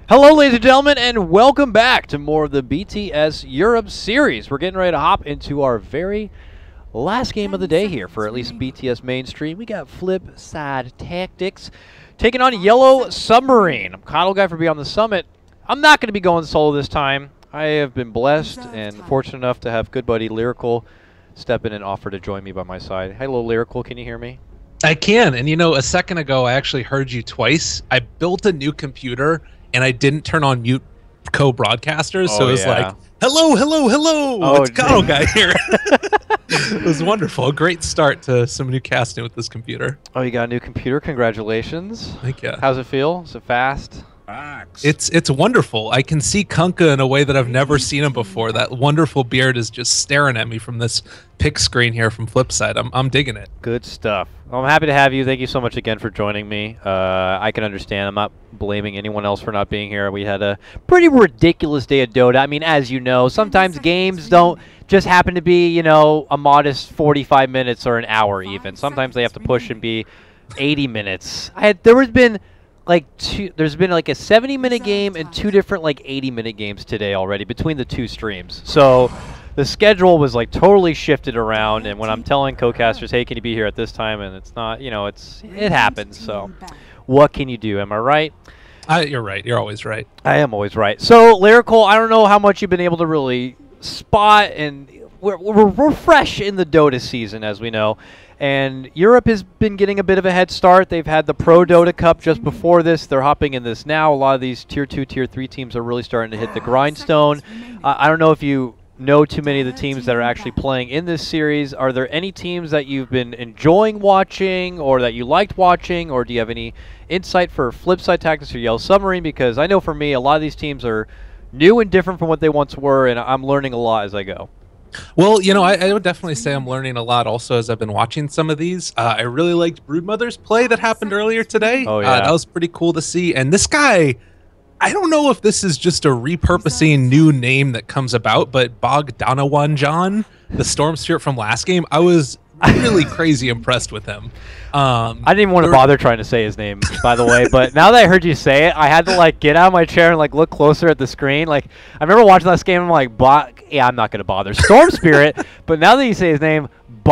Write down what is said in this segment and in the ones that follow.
Hello, ladies and gentlemen, and welcome back to more of the BTS Europe series. We're getting ready to hop into our very last game of the day here for at least BTS mainstream. We got Flipside Tactics taking on Yellow Submarine. I'm Coddle Guy for Beyond the Summit. I'm not going to be going solo this time. I have been blessed and fortunate enough to have good buddy Lyrical step in and offer to join me by my side. Hello, Lyrical. Can you hear me? I can. And you know, a second ago, I actually heard you twice. I built a new computer and I didn't turn on mute co-broadcasters, so it was like, hello, hello, hello, oh, it's Coddle Guy here. It was wonderful. A great start to some new casting with this computer. Oh, you got a new computer? Congratulations. Thank you. How's it feel? Is it fast? It's wonderful. I can see Kunkka in a way that I've never seen him before. That wonderful beard is just staring at me from this pick screen here from Flipside. I'm digging it. Good stuff. Well, I'm happy to have you. Thank you so much again for joining me. I can understand. I'm not blaming anyone else for not being here. We had a pretty ridiculous day at Dota. I mean, as you know, sometimes games don't just happen to be, you know, a modest 45 minutes or an hour even. Sometimes they have to push and be 80 minutes. There's been like a 70-minute game and two different like 80-minute games today already between the two streams. So the schedule was like totally shifted around, and when I'm telling co-casters, hey, can you be here at this time, and it's not, you know, it happens. So what can you do? Am I right? You're right. You're always right. I am always right. So Lyrical, I don't know how much you've been able to really spot, and we're fresh in the Dota season, as we know. And Europe has been getting a bit of a head start. They've had the Pro Dota Cup just before this. They're hopping in this now. A lot of these Tier 2, Tier 3 teams are really starting to hit the grindstone. I don't know if you know too many of the teams that are actually playing in this series. Are there any teams that you've been enjoying watching or that you liked watching, or do you have any insight for Flipside Tactics or Yellow Submarine? Because I know for me, a lot of these teams are new and different from what they once were, and I'm learning a lot as I go. Well, you know, I would definitely say I'm learning a lot also as I've been watching some of these. I really liked Broodmother's play that happened earlier today. Oh, yeah. That was pretty cool to see. And this guy, I don't know if this is just a repurposing new name that comes about, but Bogdanowanjan, the Storm Spirit from last game, I was really crazy impressed with him. I didn't even want to bother trying to say his name, by the way, but now that I heard you say it, I had to like get out of my chair and like look closer at the screen. Like, I remember watching this game, I'm like, yeah, I'm not going to bother. Storm Spirit, but now that you say his name,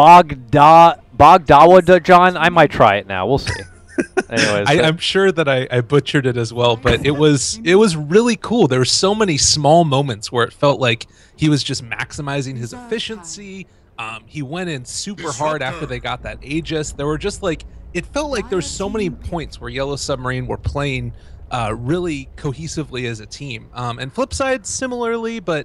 Bogdawajan, I might try it now. We'll see. Anyways, I'm sure that I butchered it as well, but it was really cool. There were so many small moments where it felt like he was just maximizing his efficiency. He went in super hard after they got that Aegis. There were just like, it felt like there were so many points where Yellow Submarine were playing really cohesively as a team. And Flipside similarly, but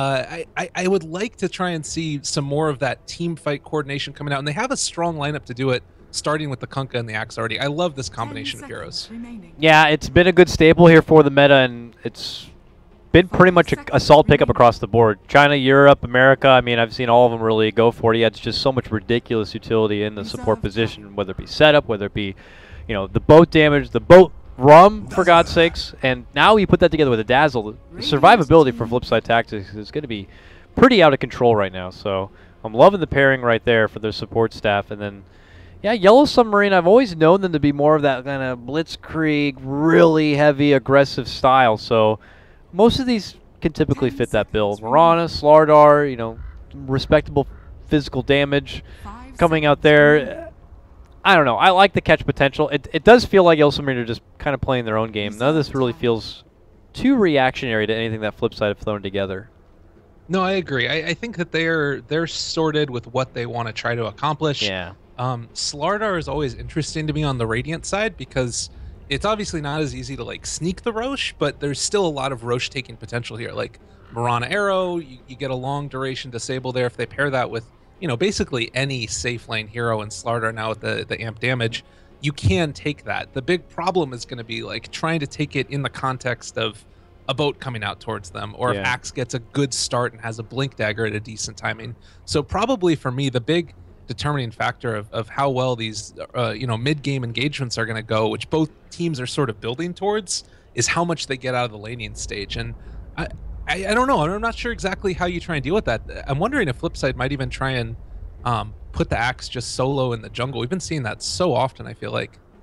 I would like to try and see some more of that team fight coordination coming out. And they have a strong lineup to do it, starting with the Kunkka and the Axe already. I love this combination of heroes. Yeah, it's been a good staple here for the meta, and it's been pretty much a solid pickup across the board. China, Europe, America, I mean, I've seen all of them really go for it. Yeah, it's just so much ridiculous utility in the support position, whether it be setup, whether it be, you know, the boat damage, the boat rum, for God's sakes. And now you put that together with a Dazzle. The survivability for Flipside Tactics is going to be pretty out of control right now. So I'm loving the pairing right there for their support staff. And then, yeah, Yellow Submarine, I've always known them to be more of that kind of blitzkrieg, really heavy, aggressive style. So most of these can typically fit that build. Mirana, Slardar, you know, respectable physical damage coming out there. I don't know. I like the catch potential. It does feel like Yellow Submarine are just kind of playing their own game. None of this really feels too reactionary to anything that Flipside have thrown together. No, I agree. I think that they're sorted with what they want to try to accomplish. Yeah. Slardar is always interesting to me on the Radiant side because it's obviously not as easy to like sneak the Roche, but there's still a lot of Roche taking potential here. Like Mirana Arrow, you get a long duration disable there. If they pair that with, you know, basically any safe lane hero and Slardar now with the amp damage, you can take that. The big problem is going to be like trying to take it in the context of a boat coming out towards them, or if Axe gets a good start and has a blink dagger at a decent timing. So probably for me, the big determining factor of how well these you know, mid-game engagements are going to go, which both teams are sort of building towards, is how much they get out of the laning stage. And I don't know. I'm not sure exactly how you try and deal with that. I'm wondering if Flipside might even try and put the Axe just solo in the jungle. We've been seeing that so often, I feel like.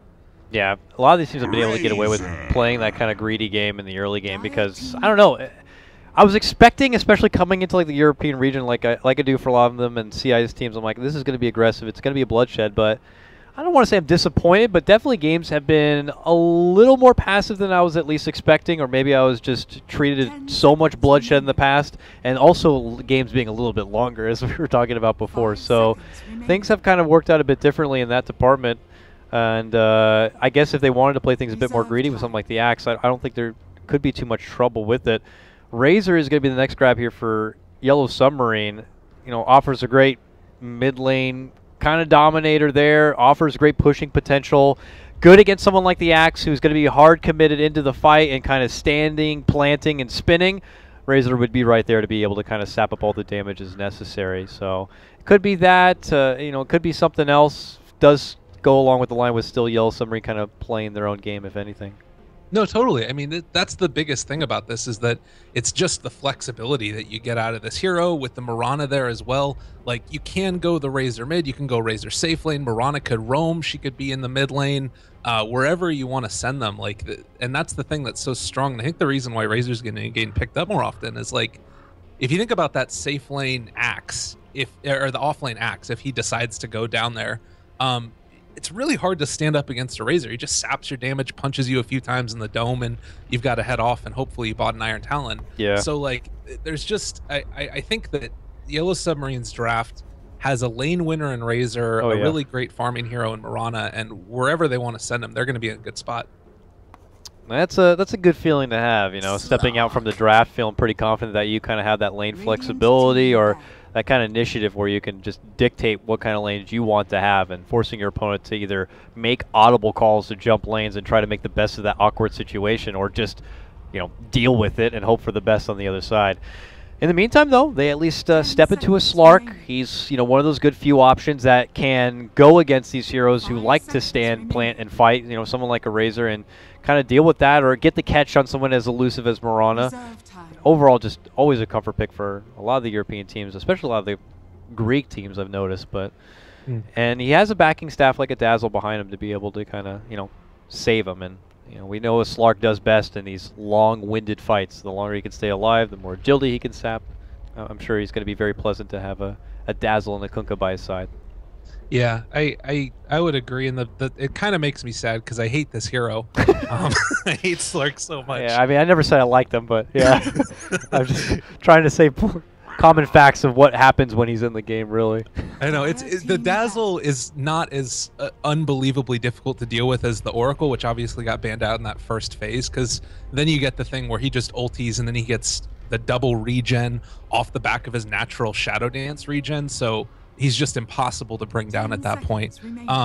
Yeah, a lot of these teams have been able to get away with playing that kind of greedy game in the early game because, I don't know, I was expecting, especially coming into like the European region like I do for a lot of them and CIS teams, I'm like, this is going to be aggressive, it's going to be a bloodshed, but I don't want to say I'm disappointed, but definitely games have been a little more passive than I was at least expecting, or maybe I was just treated so much bloodshed in the past, and also games being a little bit longer, as we were talking about before. So things have kind of worked out a bit differently in that department. And I guess if they wanted to play things a bit more greedy with something like the Axe, I don't think there could be too much trouble with it. Razor is going to be the next grab here for Yellow Submarine. You know, offers a great mid lane kind of dominator there, offers great pushing potential. Good against someone like the Axe, who's going to be hard committed into the fight and kind of standing, planting, and spinning. Razor would be right there to be able to kind of sap up all the damage as necessary. So it could be that, you know, it could be something else. Does go along with the line with still Yellow Submarine kind of playing their own game, if anything. No, totally. I mean, that's the biggest thing about this is that it's just the flexibility that you get out of this hero with the Mirana there as well. Like, you can go the Razor mid, you can go Razor safe lane. Mirana could roam, she could be in the mid lane, wherever you want to send them. Like, and that's the thing that's so strong. And I think the reason why Razor's getting picked up more often is, like, if you think about that safe lane Axe, or the off lane Axe, if he decides to go down there, it's really hard to stand up against a Razor. He just saps your damage, punches you a few times in the dome, and you've got to head off, and hopefully you bought an Iron Talon. Yeah. So, like, there's just... I think that Yellow Submarine's draft has a lane winner in Razor, a really great farming hero in Mirana, and wherever they want to send him, they're going to be in a good spot. That's a good feeling to have, you know, stepping out from the draft feeling pretty confident that you kind of have that lane flexibility or that kind of initiative where you can just dictate what kind of lanes you want to have and forcing your opponent to either make audible calls to jump lanes and try to make the best of that awkward situation or just, you know, deal with it and hope for the best on the other side. In the meantime, though, they at least step into a Slark. He's, you know, one of those good few options that can go against these heroes who like to stand, plant, and fight. You know, someone like a Razor and kind of deal with that or get the catch on someone as elusive as Mirana. Overall, just always a comfort pick for a lot of the European teams, especially a lot of the Greek teams I've noticed. But and he has a backing staff like a Dazzle behind him to be able to kind of, you know, save him. And you know, we know what Slark does best in these long-winded fights. The longer he can stay alive, the more agility he can sap. I'm sure he's going to be very pleasant to have a Dazzle and a Kunkka by his side. Yeah, I would agree, and it kind of makes me sad because I hate this hero. I hate Slark so much. Yeah, I mean, I never said I liked him, but yeah, I'm just trying to say common facts of what happens when he's in the game, really. I know the Dazzle is not as unbelievably difficult to deal with as the Oracle, which obviously got banned out in that first phase, because then you get the thing where he just ulties and then he gets the double regen off the back of his natural Shadow Dance regen, so he's just impossible to bring down at that point.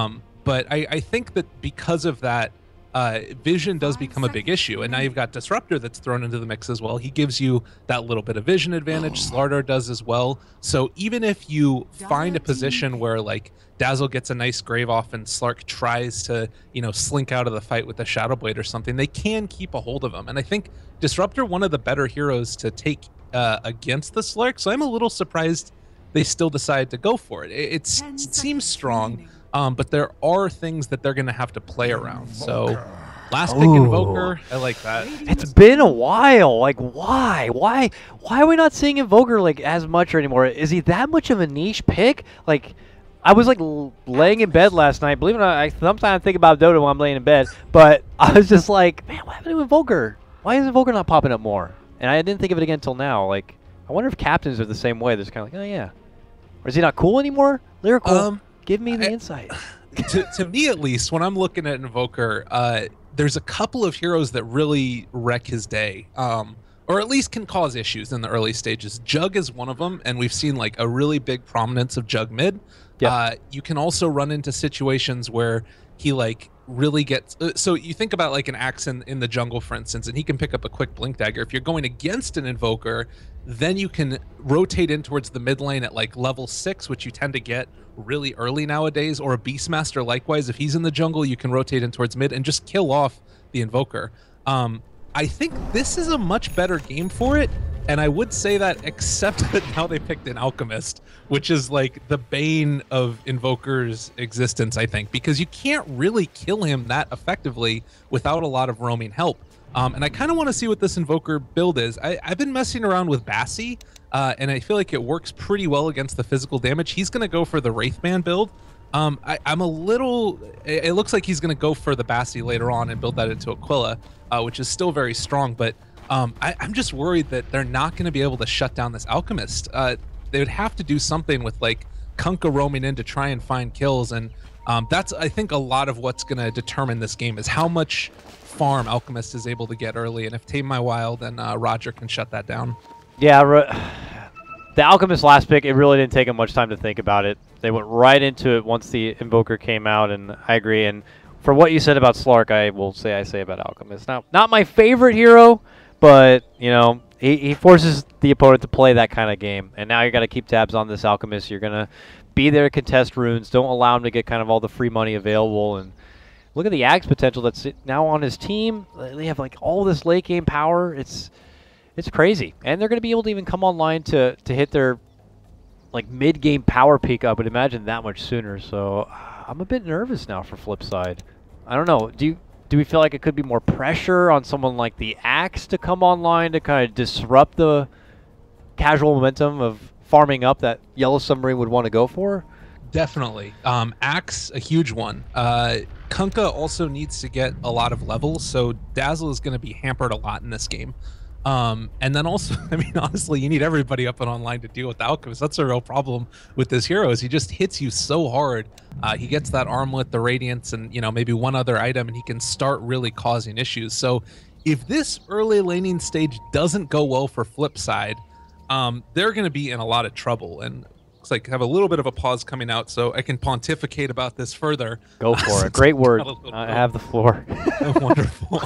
But I think that because of that, vision does become a big issue, and now you've got Disruptor that's thrown into the mix as well. He gives you that little bit of vision advantage. Slardar does as well. So even if you find a position where like Dazzle gets a nice grave off and Slark tries to, you know, slink out of the fight with a Shadow Blade or something, they can keep a hold of him. And I think Disruptor, one of the better heroes to take against the Slark, so I'm a little surprised they still decide to go for it. It seems strong, but there are things that they're going to have to play around. So last pick Invoker, I like that. It's been a while. Like, why? Why are we not seeing Invoker like as much anymore? Is he that much of a niche pick? Like, I was like laying in bed last night. Believe it or not, I sometimes think about Dota when I'm laying in bed, but I was just like, man, what happened to Invoker? Why is Invoker not popping up more? And I didn't think of it again until now. Like, I wonder if captains are the same way. They're just kind of like, oh yeah. Or is he not cool anymore? Lyrical, give me the insight. To me, at least, when I'm looking at Invoker, there's a couple of heroes that really wreck his day, or at least can cause issues in the early stages. Jug is one of them, and we've seen like a really big prominence of Jug mid. Yep. You can also run into situations where he like really gets... so you think about like an Axe in the jungle, for instance, and he can pick up a quick Blink Dagger. If you're going against an Invoker, then you can rotate in towards the mid lane at like level 6, which you tend to get really early nowadays, or a Beastmaster likewise. If he's in the jungle, you can rotate in towards mid and just kill off the Invoker. I think this is a much better game for it And I would say that, except that now they picked an Alchemist, which is like the bane of Invoker's existence, I think, because you can't really kill him that effectively without a lot of roaming help. And I kind of want to see what this Invoker build is. I've been messing around with Bassi, and I feel like it works pretty well against the physical damage. He's going to go for the Wraithman build. I'm a little... It looks like he's going to go for the Bassi later on and build that into Aquila, which is still very strong, but I'm just worried that they're not going to be able to shut down this Alchemist. They would have to do something with like Kunkka roaming in to try and find kills, and that's, I think, a lot of what's going to determine this game is how much farm Alchemist is able to get early, and if Tame My Wild and Roger can shut that down. Yeah, the Alchemist last pick, it really didn't take him much time to think about it. They went right into it once the Invoker came out, and I agree. And for what you said about Slark, I will say about Alchemist. Now, not my favorite hero, but, you know, he forces the opponent to play that kind of game. And now you got to keep tabs on this Alchemist. You're going to be there to contest runes. Don't allow him to get kind of all the free money available. And look at the Axe potential that's now on his team. They have, like, all this late game power. It's crazy. And they're going to be able to even come online to hit their, like, mid-game power peak, I would imagine, that much sooner. So I'm a bit nervous now for Flipside. I don't know. Do we feel like it could be more pressure on someone like the Axe to come online to kind of disrupt the casual momentum of farming up that Yellow Submarine would want to go for? Definitely. Axe, a huge one. Kunkka also needs to get a lot of levels, so Dazzle is going to be hampered a lot in this game. And then also, I mean, honestly, you need everybody up and online to deal with the Alchemist. That's a real problem with this hero, is he just hits you so hard. He gets that armlet, the Radiance, and, you know, maybe one other item, and he can start really causing issues. So if this early laning stage doesn't go well for Flipside, they're going to be in a lot of trouble. And looks like I have a little bit of a pause coming out, so I can pontificate about this further. Go for it. Great word. I have the floor. Wonderful.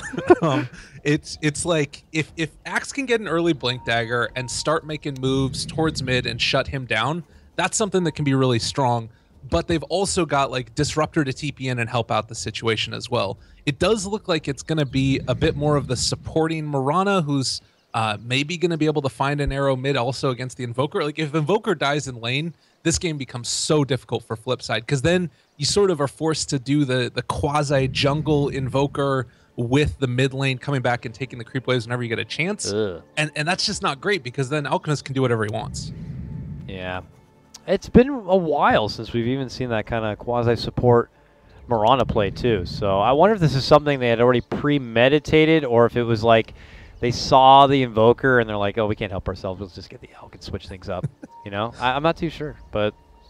It's like if Axe can get an early Blink Dagger and start making moves towards mid and shut him down, that's something that can be really strong. But they've also got like Disruptor to TP in and help out the situation as well. It does look like it's going to be a bit more of the supporting Mirana, who's maybe going to be able to find an arrow mid also against the Invoker. Like, if Invoker dies in lane, this game becomes so difficult for Flipside, because then you sort of are forced to do the quasi-jungle Invoker with the mid lane coming back and taking the creep waves whenever you get a chance. And that's just not great, because then Alchemist can do whatever he wants. Yeah. It's been a while since we've even seen that kind of quasi-support Mirana play, too. So I wonder if this is something they had already premeditated, or if it was like they saw the Invoker and they're like, oh, we can't help ourselves. Let's just get the Alch and switch things up. You know? I'm not too sure, but...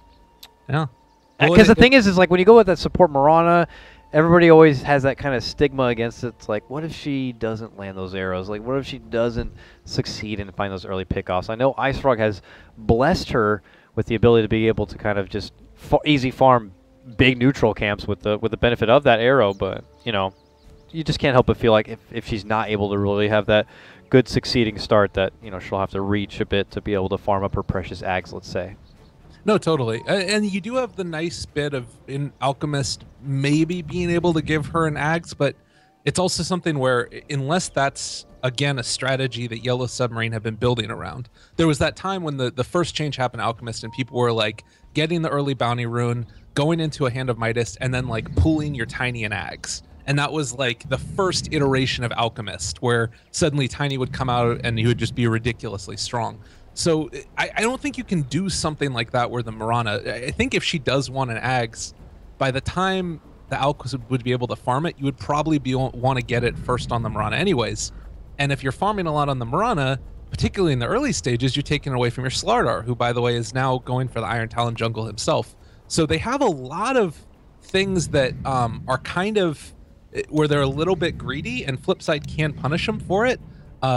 Yeah. Because the thing is like when you go with that support Mirana, everybody always has that kind of stigma against it. It's like, what if she doesn't land those arrows? Like, what if she doesn't succeed and find those early pickoffs? I know IceFrog has blessed her with the ability to be able to kind of just easy farm big neutral camps with the benefit of that arrow, but, you know, you just can't help but feel like if she's not able to really have that good succeeding start, that, you know, she'll have to reach a bit to be able to farm up her precious Ags, let's say. No, totally. And you do have the nice bit of, in Alchemist, maybe being able to give her an Ags, but it's also something where, unless that's, again, a strategy that Yellow Submarine have been building around. There was that time when the first change happened to Alchemist and people were like getting the early bounty rune, going into a Hand of Midas, and then like pulling your Tiny and Ags. And that was like the first iteration of Alchemist, where suddenly Tiny would come out and he would just be ridiculously strong. So I don't think you can do something like that where the Mirana, I think if she does want an Ags, by the time the Alchemist would be able to farm it, you would probably want to get it first on the Mirana anyways. And if you're farming a lot on the Mirana, particularly in the early stages, you're taking it away from your Slardar, who, by the way, is now going for the Iron Talon jungle himself. So they have a lot of things that are kind of where they're a little bit greedy, and Flipside can punish them for it.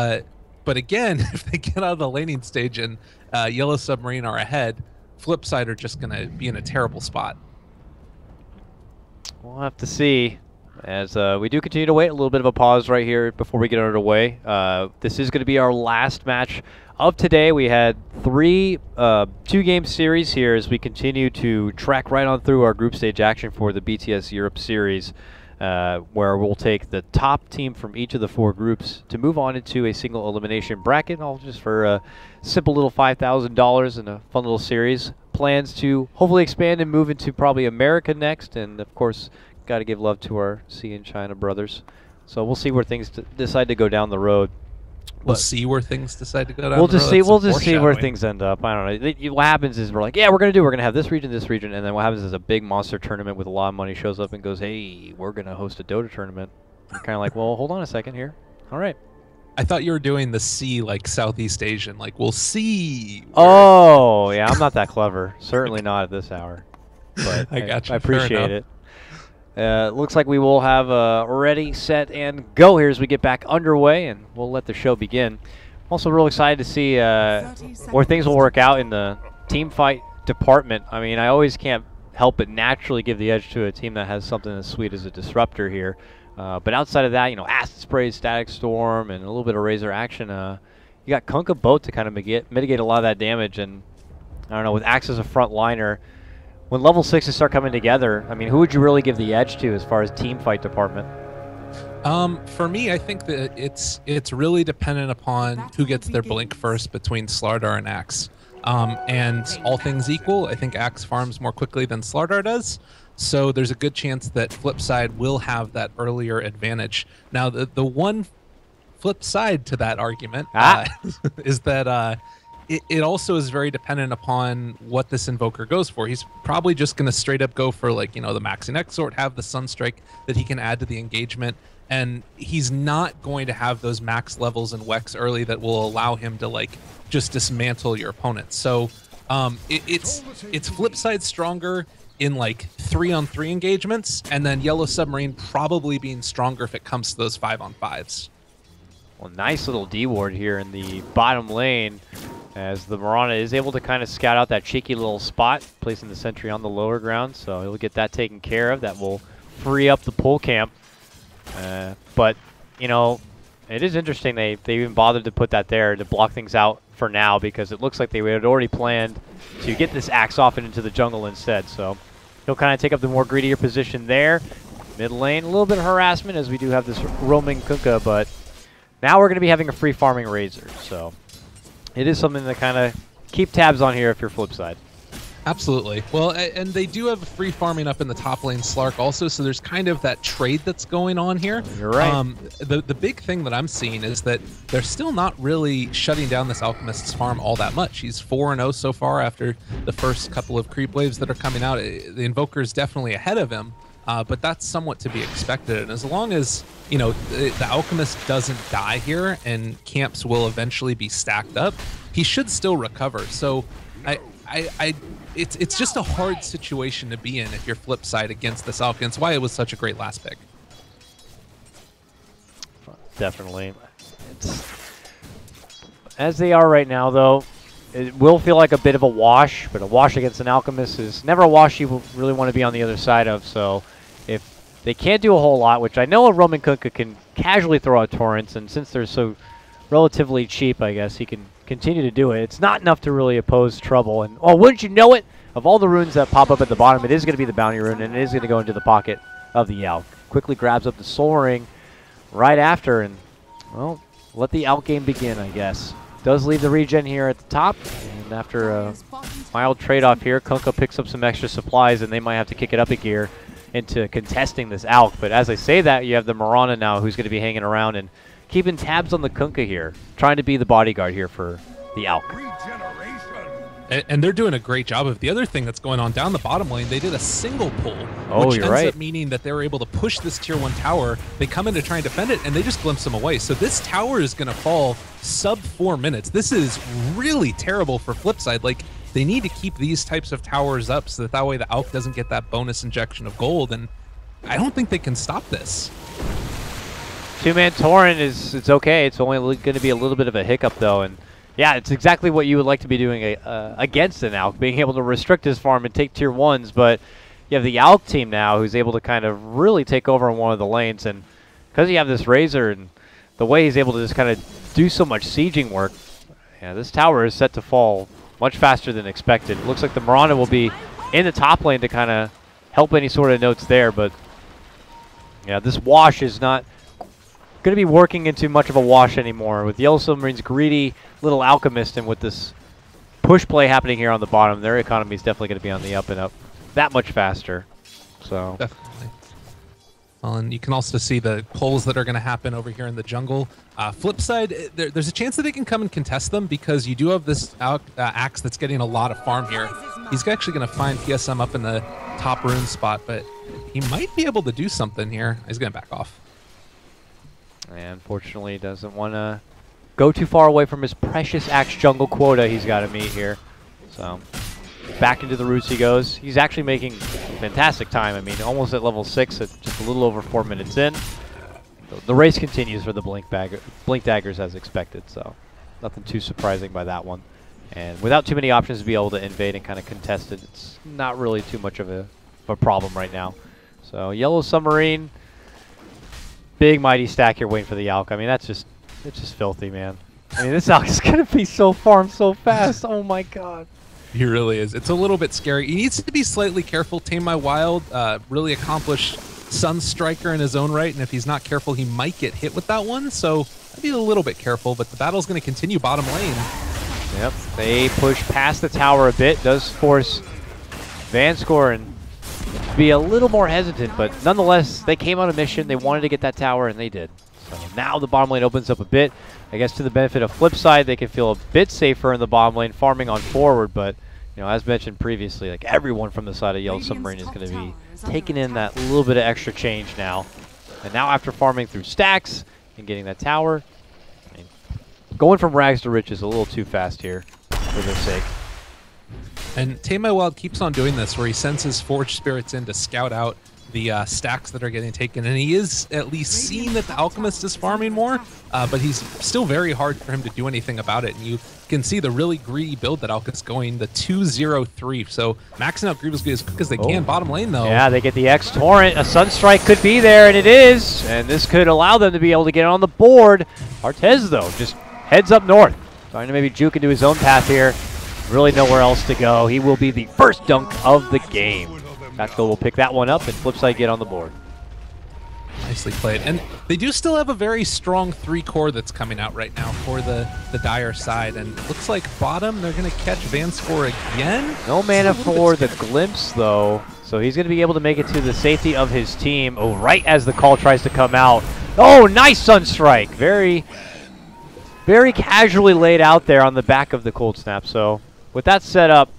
But again, if they get out of the laning stage and Yellow Submarine are ahead, Flipside are just going to be in a terrible spot. We'll have to see. As we do continue to wait, a little bit of a pause right here before we get underway. This is going to be our last match of today. We had two-game series here as we continue to track right on through our group stage action for the BTS Europe Series. where we'll take the top team from each of the 4 groups to move on into a single elimination bracket, all just for a simple little $5,000 and a fun little series. Plans to hopefully expand and move into probably America next, and of course, got to give love to our C and China brothers. So we'll see where things decide to go down the road. We'll see where things decide to go down. We'll the road. just see. That's We'll just see where foreshadowing. things end up. I don't know. What happens is we're like, yeah, we're gonna have this region, and then what happens is a big monster tournament with a lot of money shows up and goes, hey, we're gonna host a Dota tournament. You're kind of like, well, hold on a second here. All right. I thought you were doing the C like Southeast Asian, like we'll see. Oh, yeah, I'm not that clever. Certainly not at this hour. But I got you. I appreciate it. Looks like we will have ready, set, and go here as we get back underway, and we'll let the show begin. Also real excited to see where things will work out in the team fight department. I mean, I always can't help but naturally give the edge to a team that has something as sweet as a Disruptor here. But outside of that, you know, Acid Spray, Static Storm, and a little bit of Razor action, you got Kunkka Boat to kind of mitigate a lot of that damage. And I don't know, with Axe as a front liner, when level 6s start coming together, I mean, who would you really give the edge to as far as team fight department? For me, I think that it's really dependent upon who gets their blink first between Slardar and Axe. And all things equal, I think Axe farms more quickly than Slardar does. So there's a good chance that Flipside will have that earlier advantage. Now, the one flip side to that argument is that it also is very dependent upon what this Invoker goes for. He's probably just going to straight up go for, like, you know, the Maxing Exort, have the Sunstrike that he can add to the engagement, and he's not going to have those max levels in Wex early that will allow him to, like, just dismantle your opponent. So it's Flipside stronger in, like, 3-on-3 engagements, and then Yellow Submarine probably being stronger if it comes to those 5-on-5s. Well, nice little D-ward here in the bottom lane, as the Mirana is able to kind of scout out that cheeky little spot, placing the sentry on the lower ground, so he'll get that taken care of. That will free up the pull camp. But, you know, it is interesting they even bothered to put that there to block things out for now, because it looks like they had already planned to get this Axe off and into the jungle instead. So he'll kind of take up the more greedier position there. Mid lane, a little bit of harassment as we do have this roaming Kunkka, but now we're going to be having a free farming Razor. So it is something to kind of keep tabs on here if you're Flipside. Absolutely. Well, and they do have free farming up in the top lane Slark also, so there's kind of that trade that's going on here. You're right. The big thing that I'm seeing is that they're still not really shutting down this Alchemist's farm all that much. He's 4-0 so far after the first couple of creep waves that are coming out. The Invoker is definitely ahead of him, but that's somewhat to be expected. And as long as, you know, the Alchemist doesn't die here and camps will eventually be stacked up, he should still recover. So it's just a hard situation to be in if you're Flipside against this Alch. It's why it was such a great last pick. Definitely. As they are right now, though, it will feel like a bit of a wash, but a wash against an Alchemist is never a wash you really want to be on the other side of. So if they can't do a whole lot, which I know a Roman Kunkka can casually throw out torrents, and since they're so relatively cheap, I guess he can continue to do it. It's not enough to really oppose trouble. And, oh, wouldn't you know it? Of all the runes that pop up at the bottom, it is going to be the Bounty Rune, and it is going to go into the pocket of the Alch. Quickly grabs up the Soul Ring right after, and, well, let the Alch game begin, I guess. Does leave the regen here at the top, and after a mild trade-off here, Kunkka picks up some extra supplies, and they might have to kick it up a gear into contesting this Alch. But as I say that, you have the Mirana now who's going to be hanging around and keeping tabs on the Kunkka here, trying to be the bodyguard here for the Alch. And they're doing a great job of the other thing that's going on down the bottom lane. They did a single pull, which ends up meaning that they were able to push this tier 1 tower. They come in to try and defend it, and they just glimpse them away. So this tower is going to fall sub 4 minutes. This is really terrible for Flipside. Like, they need to keep these types of towers up so that way the Alch doesn't get that bonus injection of gold, and I don't think they can stop this. Two-man Torrent it's okay. It's only going to be a little bit of a hiccup, though, and yeah, it's exactly what you would like to be doing against an Alch, being able to restrict his farm and take tier 1s, but you have the Alch team now who's able to kind of really take over in one of the lanes, and because you have this Razor and the way he's able to just kind of do so much sieging work, yeah, this tower is set to fall much faster than expected. It looks like the Mirana will be in the top lane to kind of help any sort of notes there, but Yeah, this wash is not going to be working into much of a wash anymore. With Yellow Submarine's greedy little alchemist and with this push play happening here on the bottom, their economy is definitely going to be on the up and up that much faster. So definitely. Well, and you can also see the pulls that are going to happen over here in the jungle. Flip side, there's a chance that they can come and contest them because you do have this Axe that's getting a lot of farm here. He's actually going to find PSM up in the top rune spot, but he might be able to do something here. He's going to back off. And unfortunately, he doesn't want to go too far away from his precious Axe jungle quota he's got to meet here. So back into the roots he goes. He's actually making fantastic time. I mean, almost at level 6 at just a little over 4 minutes in. The race continues for the Blink Daggers as expected, so nothing too surprising by that one. And without too many options to be able to invade and kind of contest it, it's not really too much of a problem right now. So Yellow Submarine, big mighty stack here waiting for the Alk. I mean, it's just filthy, man. I mean, this Alk is going to be so farmed so fast. Oh my god. He really is. It's a little bit scary. He needs to be slightly careful. Tame My Wild, really accomplished Sun Striker in his own right, and if he's not careful, he might get hit with that one. So I'd be a little bit careful, but the battle's going to continue bottom lane. Yep, they push past the tower a bit. Does force Vanscoren to be a little more hesitant, but nonetheless, they came on a mission. They wanted to get that tower, and they did. So now the bottom lane opens up a bit. I guess to the benefit of Flipside, they can feel a bit safer in the bottom lane, farming on forward. But you know, as mentioned previously, like everyone from the side of Yellow Submarine is going to be taking in that little bit of extra change now. And now after farming through stacks and getting that tower, I mean, going from rags to riches a little too fast here for their sake. And Tame My Wild keeps on doing this, where he sends his Forge Spirits in to scout out the stacks that are getting taken, and he is at least seeing that the Alchemist is farming more, but he's still very hard for him to do anything about it. And you can see the really greedy build that Alk is going, the 2-0-3. So maxing out Grievously as quick as they can. Bottom lane, though. Yeah, they get the X Torrent. A Sunstrike could be there, and it is. And this could allow them to be able to get on the board. Artez, though, just heads up north. Trying to maybe juke into his own path here. Really nowhere else to go. He will be the first dunk of the game. Tactical will pick that one up, and Flipside get on the board. Nicely played. And they do still have a very strong 3-core that's coming out right now for the Dire side. And looks like bottom, they're going to catch Vanscore again. No mana for the Glimpse, though. So he's going to be able to make it to the safety of his team. Oh, right as the call tries to come out. Oh, nice Sunstrike. Very, very casually laid out there on the back of the Cold Snap. So with that set up,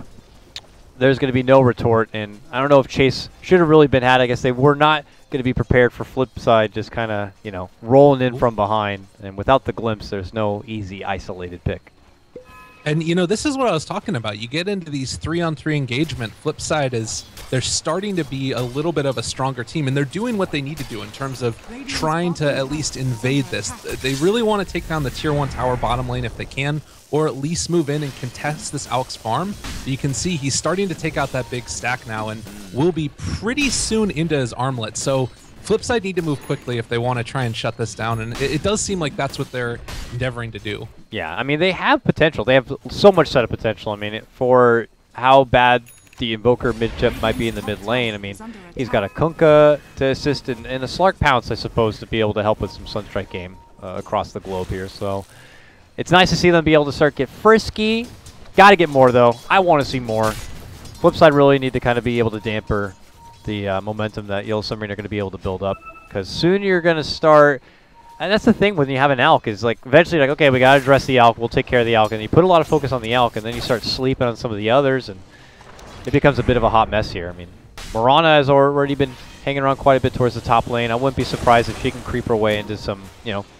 there's going to be no retort, and I don't know if Chase should have really been had. I guess they were not going to be prepared for Flipside just kind of, you know, rolling in from behind. And without the Glimpse, there's no easy isolated pick. And, you know, this is what I was talking about. You get into these 3-on-3 engagement. Flipside is, they're starting to be a little bit of a stronger team, and they're doing what they need to do in terms of trying to at least invade this. They really want to take down the Tier 1 tower bottom lane if they can, or at least move in and contest this Alk's farm. You can see he's starting to take out that big stack now, and will be pretty soon into his armlet. So Flipside need to move quickly if they want to try and shut this down, and it does seem like that's what they're endeavoring to do. Yeah, I mean, they have potential. They have so much setup potential. I mean, for how bad the Invoker mid-chip might be in the mid lane, I mean, he's got a Kunkka to assist and a Slark Pounce, I suppose, to be able to help with some Sunstrike game across the globe here. So it's nice to see them be able to start get frisky. Got to get more, though. I want to see more. Flipside really need to kind of be able to damper the momentum that Yellow Submarine are going to be able to build up, because soon you're going to start. And that's the thing when you have an Alk, is like eventually like, okay, we got to address the Alk, we'll take care of the Alk, and you put a lot of focus on the Alk, and then you start sleeping on some of the others, and it becomes a bit of a hot mess here. I mean, Mirana has already been hanging around quite a bit towards the top lane. I wouldn't be surprised if she can creep her way into some, you know,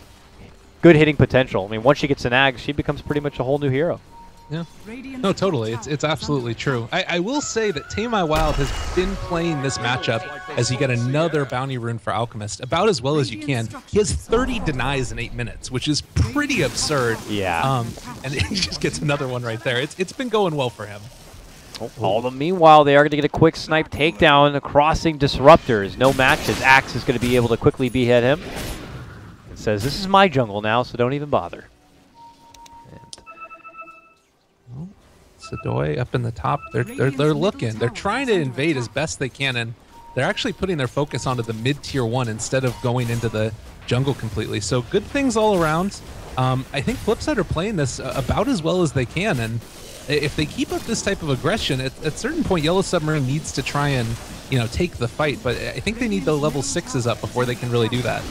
good hitting potential. I mean, once she gets an Ag, she becomes pretty much a whole new hero. Yeah. No, totally. It's absolutely true. I will say that Tame My Wild has been playing this matchup as you get another bounty rune for Alchemist about as well as you can. He has 30 denies in 8 minutes, which is pretty absurd. Yeah. And he just gets another one right there. It's been going well for him. Although meanwhile, they are going to get a quick snipe takedown. Crossing Disruptors. No match. His Axe is going to be able to quickly behead him. It says, this is my jungle now, so don't even bother. Sadoy up in the top. They're looking. They're trying to invade as best they can, and they're actually putting their focus onto the mid-tier 1 instead of going into the jungle completely. So good things all around. I think Flipside are playing this about as well as they can, and if they keep up this type of aggression, at a certain point, Yellow Submarine needs to try and, you know, take the fight. But I think they need the level 6s up before they can really do that.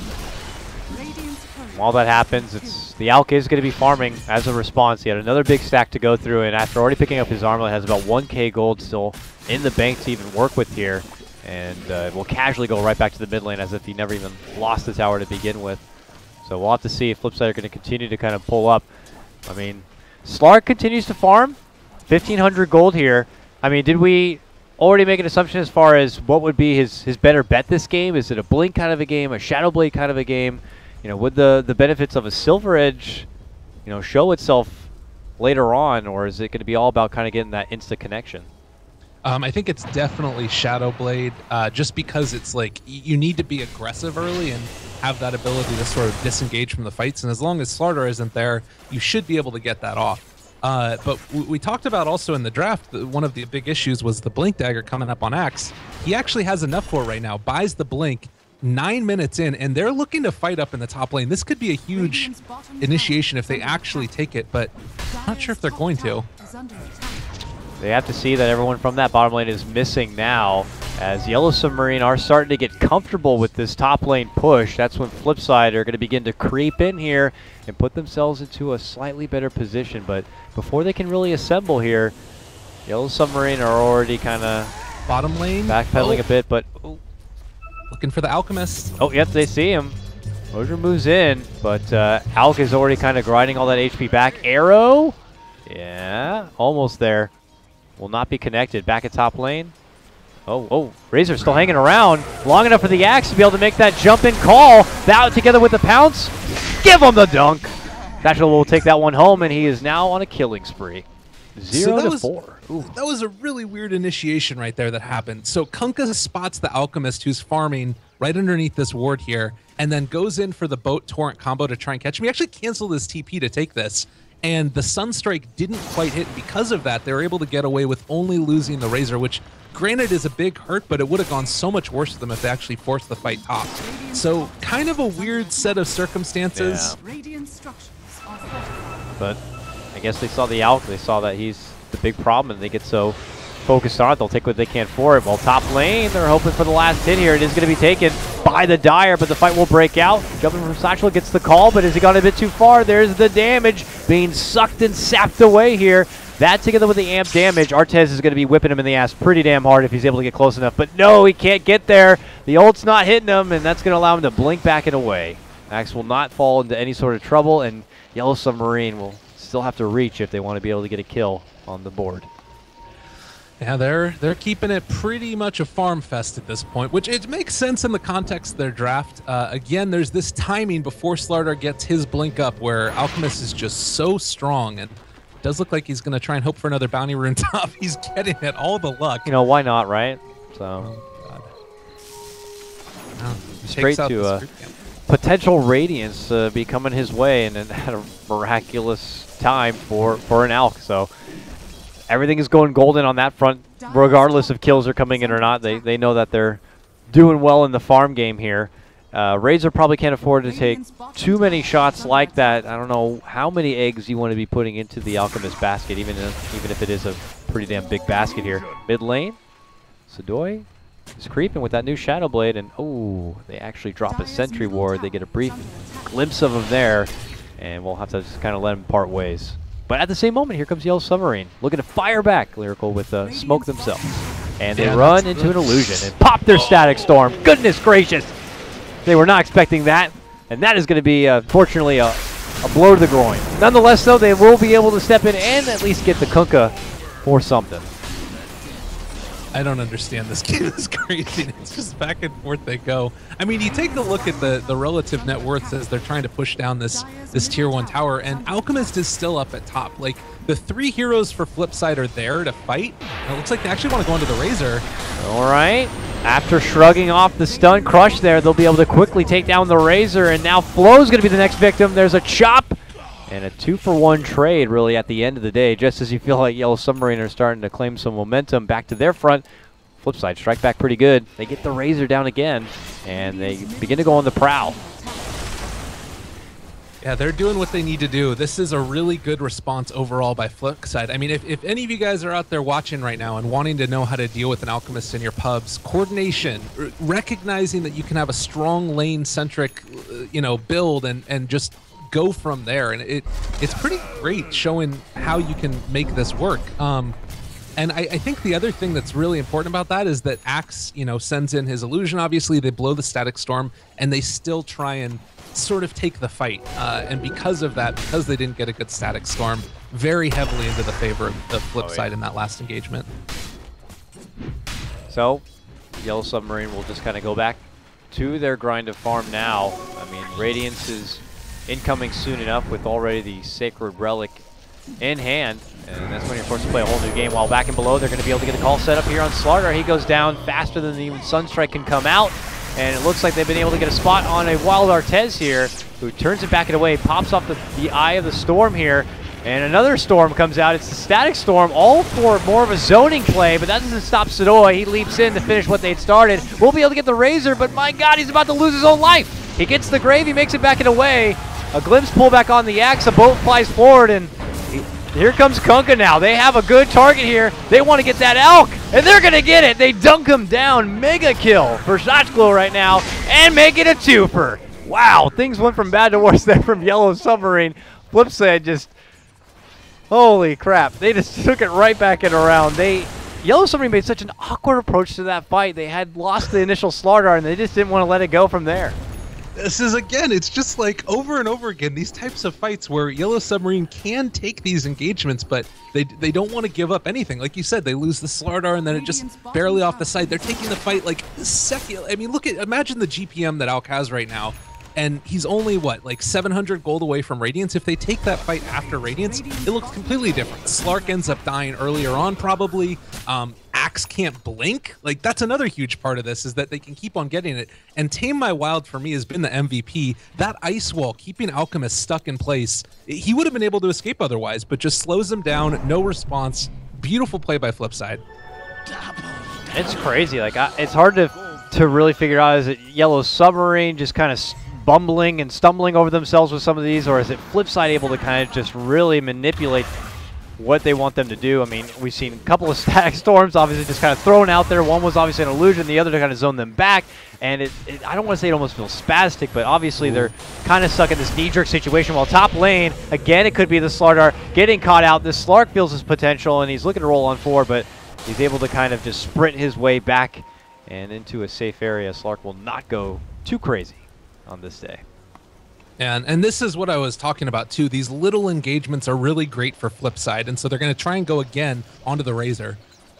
While that happens, the Alk is going to be farming as a response. He had another big stack to go through, and after already picking up his armlet, has about 1k gold still in the bank to even work with here. And will casually go right back to the mid lane as if he never even lost the tower to begin with. So we'll have to see if Flipside are going to continue to kind of pull up. I mean, Slark continues to farm. 1,500 gold here. I mean, did we already make an assumption as far as what would be his better bet this game? Is it a Blink kind of a game, a Shadow Blade kind of a game? You know, would the benefits of a Silver Edge, you know, show itself later on, or is it going to be all about kind of getting that instant connection? I think it's definitely Shadow Blade, just because it's like you need to be aggressive early and have that ability to sort of disengage from the fights. And as long as Slardar isn't there, you should be able to get that off. But we talked about also in the draft, one of the big issues was the Blink Dagger coming up on Axe. He actually has enough for it right now, buys the Blink 9 minutes in, and they're looking to fight up in the top lane. This could be a huge initiation if they actually take it, but I'm not sure if they're going to. They have to see that everyone from that bottom lane is missing now, as Yellow Submarine are starting to get comfortable with this top lane push. That's when Flipside are going to begin to creep in here and put themselves into a slightly better position. But before they can really assemble here, Yellow Submarine are already kind of bottom lane backpedaling a bit, but looking for the Alchemist. Oh, yep, they see him. Roger moves in, but Alk is already kind of grinding all that HP back. Arrow, yeah, almost there. Will not be connected. Back at top lane. Oh, Razor still hanging around long enough for the Axe to be able to make that jump in call. That together with the pounce. Give him the dunk. Thatchel will take that one home, and he is now on a killing spree. 0-4. That was a really weird initiation right there that happened. So Kunkka spots the Alchemist who's farming right underneath this ward here, and then goes in for the boat torrent combo to try and catch him. He actually canceled his TP to take this, and the Sunstrike didn't quite hit. Because of that, they were able to get away with only losing the Razor, which granted is a big hurt, but it would have gone so much worse for them if they actually forced the fight top. So kind of a weird set of circumstances. Yeah. But I guess they saw the Alk, they saw that he's the big problem, and they get so focused on it, they'll take what they can for it. While top lane, they're hoping for the last hit here. It is going to be taken by the Dire, but the fight will break out. Jumping from Satchel gets the call, but has he gone a bit too far? There's the damage being sucked and sapped away here. That together with the amp damage, Artez is going to be whipping him in the ass pretty damn hard if he's able to get close enough. But no, he can't get there. The ult's not hitting him, and that's going to allow him to blink back and away. Axe will not fall into any sort of trouble, and Yellow Submarine will still have to reach if they want to be able to get a kill on the board. Yeah, they're keeping it pretty much a farm fest at this point, which it makes sense in the context of their draft. Again, there's this timing before Slardar gets his blink up where Alchemist is just so strong, and it does look like he's going to try and hope for another bounty rune top. He's getting it, all the luck. You know, why not, right? So straight to potential Radiance be coming his way, and then had a miraculous time for an Alk. So everything is going golden on that front, regardless if kills are coming in or not. They know that they're doing well in the farm game here. Razor probably can't afford to take too many shots like that. I don't know how many eggs you want to be putting into the Alchemist basket, even if it is a pretty damn big basket here. Mid lane, Sadoy is creeping with that new Shadow Blade, and oh, they actually drop a Sentry Ward. They get a brief glimpse of him there, and we'll have to just kind of let him part ways. But at the same moment, here comes Yellow Submarine, looking to fire back Lyrical with smoke themselves. And they run into an illusion and pop their Static Storm. Goodness gracious! They were not expecting that, and that is going to be, fortunately, a blow to the groin. Nonetheless, though, they will be able to step in and at least get the Kunkka for something. I don't understand this game. It's crazy. It's just back and forth they go. I mean, you take a look at the relative net worths as they're trying to push down this tier 1 tower, and Alchemist is still up at top. Like, the 3 heroes for Flipside are there to fight. And it looks like they actually want to go into the Razor. All right. After shrugging off the stun crush there, they'll be able to quickly take down the Razor, and now Flo's going to be the next victim. There's a chop and a 2-for-1 trade, really, at the end of the day, just as you feel like Yellow Submarine are starting to claim some momentum back to their front. Flip side, strike back pretty good. They get the Razor down again, and they begin to go on the prowl. Yeah, they're doing what they need to do. This is a really good response overall by Flipside. I mean, if any of you guys are out there watching right now and wanting to know how to deal with an Alchemist in your pubs, coordination, recognizing that you can have a strong lane-centric, build and just go from there. And it's pretty great showing how you can make this work. And I think the other thing that's really important about that is that Axe, sends in his illusion. Obviously, they blow the Static Storm, and they still try and sort of take the fight. And because of that, because they didn't get a good Static Storm, very heavily into the favor of the Flipside in that last engagement. So, Yellow Submarine will just kind of go back to their grind of farm now. I mean, Radiance is incoming soon enough with already the Sacred Relic in hand. And that's when you're forced to play a whole new game. While back and below, they're going to be able to get a call set up here on Slardar. He goes down faster than even Sunstrike can come out. And it looks like they've been able to get a spot on a Wild Artez here, who turns it back and away, pops off the eye of the storm here. And another storm comes out. It's the Static Storm, all for more of a zoning play, but that doesn't stop Sidoi. He leaps in to finish what they'd started. We'll be able to get the Razor, but my God, he's about to lose his own life. He gets the grave, he makes it back and away. A glimpse pull back on the axe, a boat flies forward, and here comes Kunkka now. They have a good target here. They want to get that elk, and they're going to get it. They dunk him down. Mega kill for Shotchglow right now, and make it a twofer. Wow, things went from bad to worse there from Yellow Submarine. Flipside just, holy crap. They just took it right back and around. Yellow Submarine made such an awkward approach to that fight. They had lost the initial Slardar, and they just didn't want to let it go from there. This is, again, it's just like over and over again, these types of fights where Yellow Submarine can take these engagements, but they don't want to give up anything. Like you said, they lose the Slardar and then it just barely off the side. They're taking the fight like second. I mean, imagine the GPM that Alk has right now. And he's only, like 700 gold away from Radiance. If they take that fight after Radiance, it looks completely different. Slark ends up dying earlier on, probably. Axe can't blink. Like, that's another huge part of this, is that they can keep on getting it. And Tame My Wild, for me, has been the MVP. That ice wall, keeping Alchemist stuck in place, he would have been able to escape otherwise, but just slows him down, no response. Beautiful play by Flipside. It's crazy. Like, it's hard to really figure out, is it Yellow Submarine just kind of bumbling and stumbling over themselves with some of these, or is it Flipside able to kind of just really manipulate what they want them to do? I mean, we've seen a couple of Static Storms obviously just kind of thrown out there. One was obviously an illusion, the other to kind of zone them back, and I don't want to say it almost feels spastic, but obviously they're kind of stuck in this knee-jerk situation. While top lane, again, it could be the Slardar getting caught out. This Slark feels his potential, and he's looking to roll on 4, but he's able to kind of just sprint his way back and into a safe area. Slark will not go too crazy on this day. And this is what I was talking about too. These little engagements are really great for Flipside, and so they're going to try and go again onto the Razor.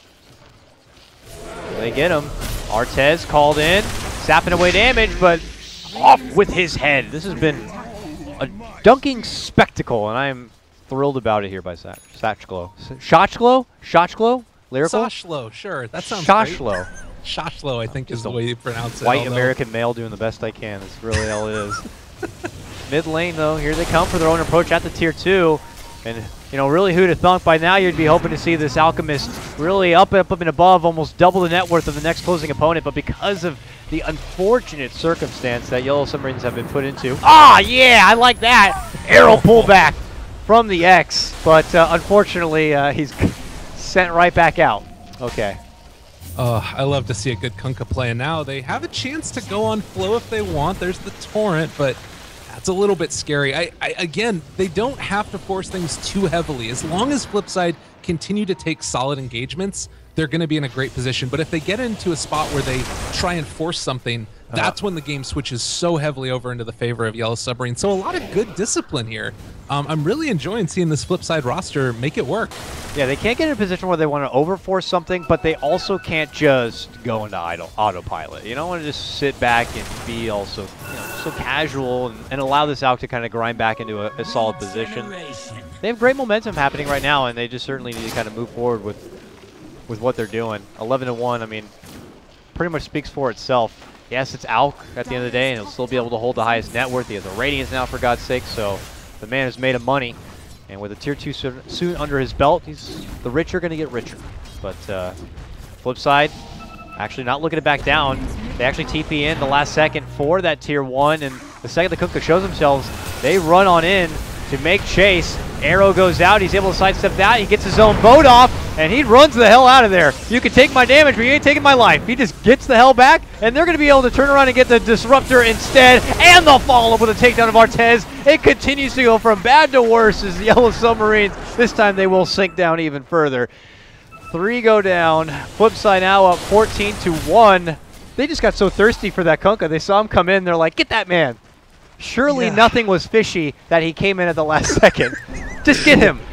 They get him. Artez called in, sapping away damage, but off with his head. This has been a dunking spectacle, and I am thrilled about it here by Shotchglow. Shotchglow? Shotchglow? Lyrical? Shoshlo, sure. That sounds Shoshlo. great. Shoshlo, I think, is the way you pronounce it. White American male doing the best I can. That's really all it is. Mid lane, though, here they come for their own approach at the tier 2. And, really who'd have thunk by now you'd be hoping to see this Alchemist really up and above, almost double the net worth of the next closing opponent. But because of the unfortunate circumstance that Yellow Submarines have been put into. Ah, yeah, I like that. Arrow pullback from the X. But unfortunately, he's sent right back out. Okay. I love to see a good Kunkka play, and now they have a chance to go on flow if they want. There's the Torrent, but that's a little bit scary. Again, they don't have to force things too heavily. As long as Flipside continue to take solid engagements, they're going to be in a great position. But if they get into a spot where they try and force something, that's when the game switches so heavily over into the favor of Yellow Submarine. So a lot of good discipline here. I'm really enjoying seeing this Flipside roster make it work. Yeah, they can't get in a position where they want to overforce something, but they also can't just go into autopilot. You don't want to just sit back and be also so casual and allow this out to kind of grind back into a solid position. They have great momentum happening right now, and they just certainly need to kind of move forward with what they're doing. 11-1, I mean, pretty much speaks for itself. Yes, it's Alk at the end of the day, and he'll still be able to hold the highest net worth. He has a Radiance now, for God's sake, so the man is made of money. And with a tier 2 soon under his belt, the rich are going to get richer. But Flipside, Actually not looking to back down. They actually TP in the last second for that tier 1, and the second the Kunkka shows themselves, they run on in to make chase. Arrow goes out, he's able to sidestep that, he gets his own boat off, and he runs the hell out of there. You can take my damage, but you ain't taking my life. He just gets the hell back, and they're going to be able to turn around and get the Disruptor instead, and the follow-up with a takedown of Artez. It continues to go from bad to worse as the Yellow Submarines, this time they will sink down even further. 3 go down, Flipside now up 14-1. They just got so thirsty for that Kunkka. They saw him come in, they're like, get that man. Surely nothing was fishy that he came in at the last second. Just get him.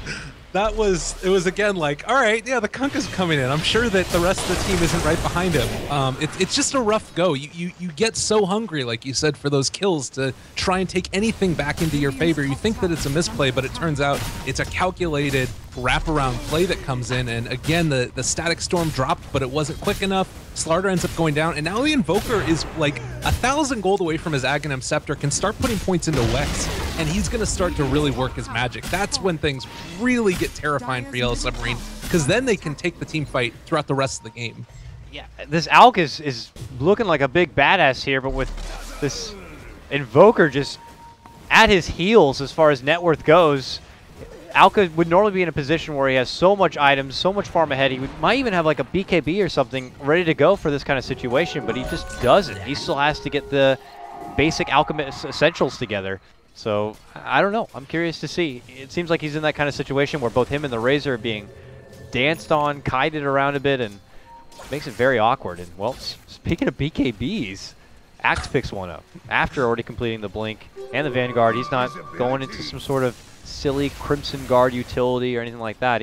It was again like, all right, yeah, the Kunkka's coming in. I'm sure that the rest of the team isn't right behind him. It's just a rough go. You get so hungry, like you said, for those kills to try and take anything back into your favor. You think that it's a misplay, but it turns out it's a calculated wraparound play that comes in. And again, the Static Storm dropped, but it wasn't quick enough. Slardar ends up going down, and now the Invoker is like 1,000 gold away from his Aghanim Scepter, can start putting points into Wex, and he's going to start to really work his magic. That's when things really get terrifying for Yellow Submarine, because then they can take the team fight throughout the rest of the game. Yeah, this Alk is looking like a big badass here, but with this Invoker just at his heels as far as net worth goes, Alka would normally be in a position where he has so much items, so much farm ahead. He might even have like a BKB or something ready to go for this kind of situation, but he just doesn't. He still has to get the basic alchemist essentials together. So, I don't know. I'm curious to see. It seems like he's in that kind of situation where both him and the Razor are being danced on, kited around a bit, and makes it very awkward. And, well, speaking of BKBs, Axe picks one up after already completing the Blink and the Vanguard. He's not going into some sort of silly Crimson Guard utility or anything like that.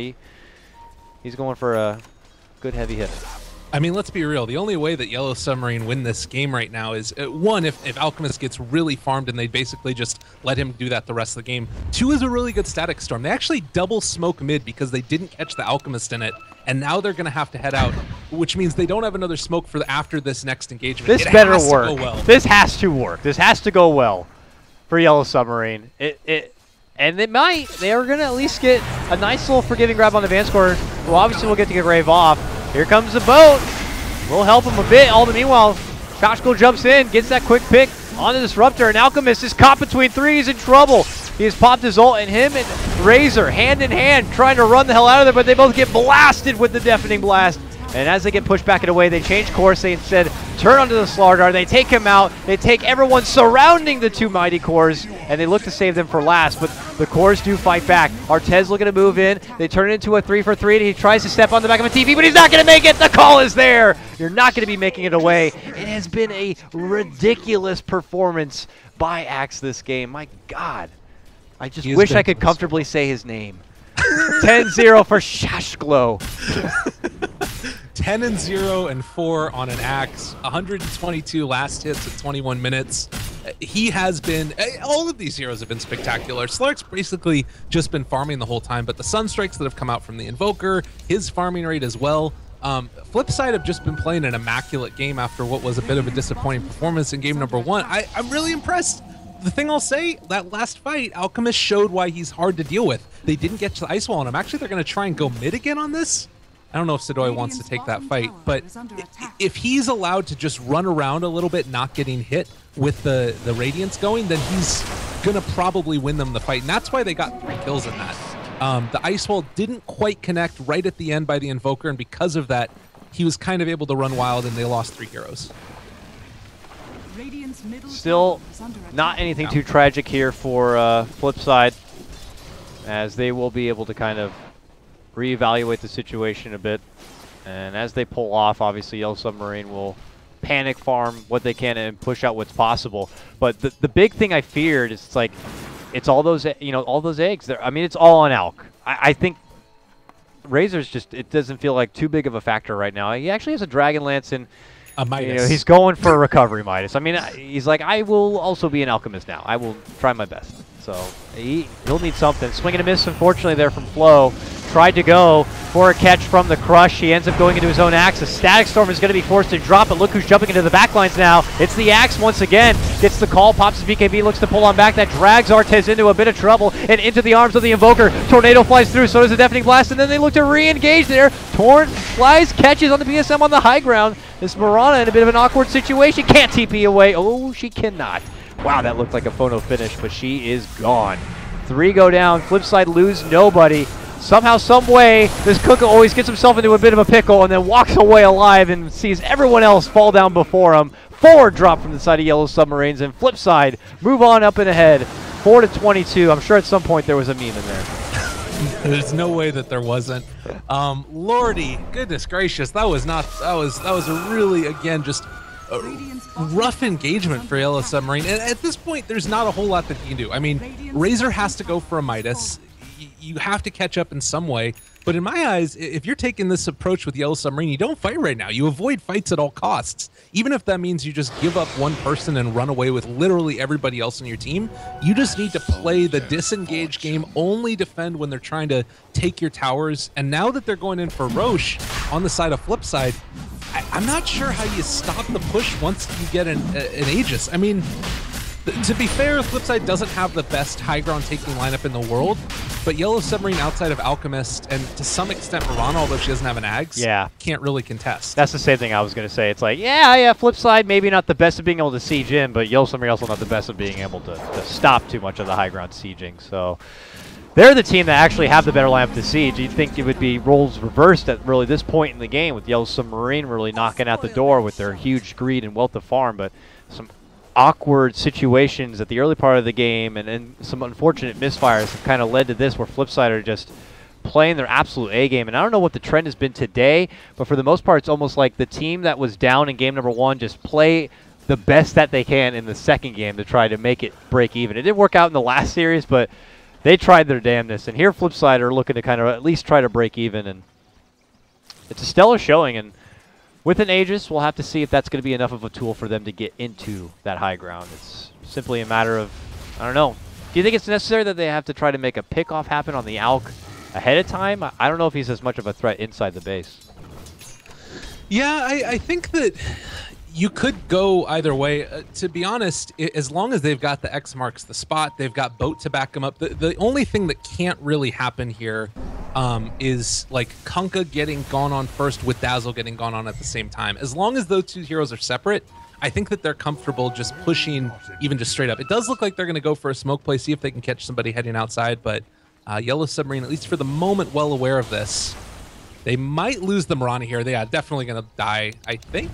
He's going for a good heavy hit. I mean, let's be real. The only way that Yellow Submarine win this game right now is, one, if Alchemist gets really farmed and they basically just let him do that the rest of the game. 2 is a really good Static Storm. They actually double smoke mid because they didn't catch the Alchemist in it, and now they're going to have to head out, which means they don't have another smoke for after this next engagement. This better work. This has to work. This has to go well for Yellow Submarine. And they might. They are going to at least get a nice little forgiving grab on the Van score. Well, obviously, we'll get to get Rave off. Here comes the boat. We'll help him a bit. All the meanwhile, Shashko jumps in, gets that quick pick on the Disruptor, and Alchemist is caught between 3. He's in trouble. He has popped his ult, and him and Razor, hand in hand, trying to run the hell out of there, but they both get blasted with the Deafening Blast. And as they get pushed back and away, they change course. They instead turn onto the Slardar. They take him out. They take everyone surrounding the 2 Mighty Cores, and they look to save them for last. But the Cores do fight back. Artez looking to move in. They turn it into a 3-for-3, and he tries to step on the back of a TV, but he's not going to make it. The call is there. You're not going to be making it away. It has been a ridiculous performance by Axe this game. My God. I just wish I could comfortably say his name. 10-0 for Shashglo. 10-0 and 4 on an Axe, 122 last hits at 21 minutes. He has been, all of these heroes have been spectacular. Slark's basically just been farming the whole time, but the Sunstrikes that have come out from the Invoker, his farming rate as well. Flipside have just been playing an immaculate game after what was a bit of a disappointing performance in game number 1. I'm really impressed. The thing I'll say, that last fight, Alchemist showed why he's hard to deal with. They didn't get to the Ice Wall on him. Actually, they're going to try and go mid again on this. I don't know if Sidoi wants to take that fight, but if he's allowed to just run around a little bit, not getting hit with the Radiance going, then he's going to probably win them the fight. And that's why they got 3 kills in that. The Ice Wall didn't quite connect right at the end by the Invoker, and because of that, he was kind of able to run wild, and they lost 3 heroes. Still not anything too tragic here for Flipside, as they will be able to kind of reevaluate the situation a bit. And as they pull off, obviously Yellow Submarine will panic farm what they can and push out what's possible. But the big thing I feared is it's all those, you know, all those eggs there. I mean, it's all on Alk. I think Razor's just, it doesn't feel like too big of a factor right now. He actually has a Dragon Lance, and you know, he's going for a recovery Midas. I mean, he's like, I will also be an Alchemist now. I will try my best. So he'll need something. Swing and a miss, unfortunately, there from Flo. Tried to go for a catch from the Crush. He ends up going into his own Axe. The Static Storm is going to be forced to drop, but look who's jumping into the backlines now. It's the Axe once again. Gets the call, pops his BKB, looks to pull on back. That drags Artez into a bit of trouble and into the arms of the Invoker. Tornado flies through, so does the Deafening Blast, and then they look to re-engage there. Torn flies, catches on the PSM on the high ground. This Mirana in a bit of an awkward situation. Can't TP away. Oh, she cannot. Wow, that looked like a phono finish, but she is gone. 3 go down. Flipside lose nobody. Somehow, some way, this Kunkka always gets himself into a bit of a pickle and then walks away alive and sees everyone else fall down before him. 4 drop from the side of Yellow Submarines, and Flipside move on up and ahead. 4-22. I'm sure at some point there was a meme in there. There's no way that there wasn't. Lordy, goodness gracious, that was a really, again, just a rough engagement for Yellow Submarine. And at this point, there's not a whole lot that you can do. I mean, Razor has to go for a Midas. You have to catch up in some way. But in my eyes, if you're taking this approach with Yellow Submarine, you don't fight right now. You avoid fights at all costs. Even if that means you just give up one person and run away with literally everybody else on your team, you just need to play the disengage game, only defend when they're trying to take your towers. And now that they're going in for Roche on the side of Flipside, I'm not sure how you stop the push once you get an Aegis. I mean, to be fair, Flipside doesn't have the best high ground taking lineup in the world, but Yellow Submarine outside of Alchemist and to some extent Mirana, although she doesn't have an Ags, can't really contest. That's the same thing I was going to say. It's like, yeah, Flipside maybe not the best at being able to siege in, but Yellow Submarine also not the best at being able to stop too much of the high ground sieging. So they're the team that actually have the better lineup to siege. You'd think it would be roles reversed at really this point in the game with Yellow Submarine really knocking at the door with their huge greed and wealth of farm, but some awkward situations at the early part of the game and some unfortunate misfires have kind of led to this where Flipside are just playing their absolute A game. And I don't know what the trend has been today, but for the most part, it's almost like the team that was down in game number 1 just play the best that they can in the second game to try to make it break even. It didn't work out in the last series, but they tried their damnedest. And here Flipside are looking to kind of at least try to break even. And it's a stellar showing. And with an Aegis, we'll have to see if that's going to be enough of a tool for them to get into that high ground. It's simply a matter of, I don't know. Do you think it's necessary that they have to try to make a pickoff happen on the Alk ahead of time? I don't know if he's as much of a threat inside the base. Yeah, I think that you could go either way. To be honest, as long as they've got the X marks the spot, they've got Boat to back them up. The only thing that can't really happen here is like Kunkka getting gone on first with Dazzle getting gone on at the same time. As long as those two heroes are separate, I think that they're comfortable just pushing even just straight up. It does look like they're going to go for a smoke play, see if they can catch somebody heading outside, but Yellow Submarine, at least for the moment, well aware of this. They might lose the Mirana here. They are definitely going to die, I think.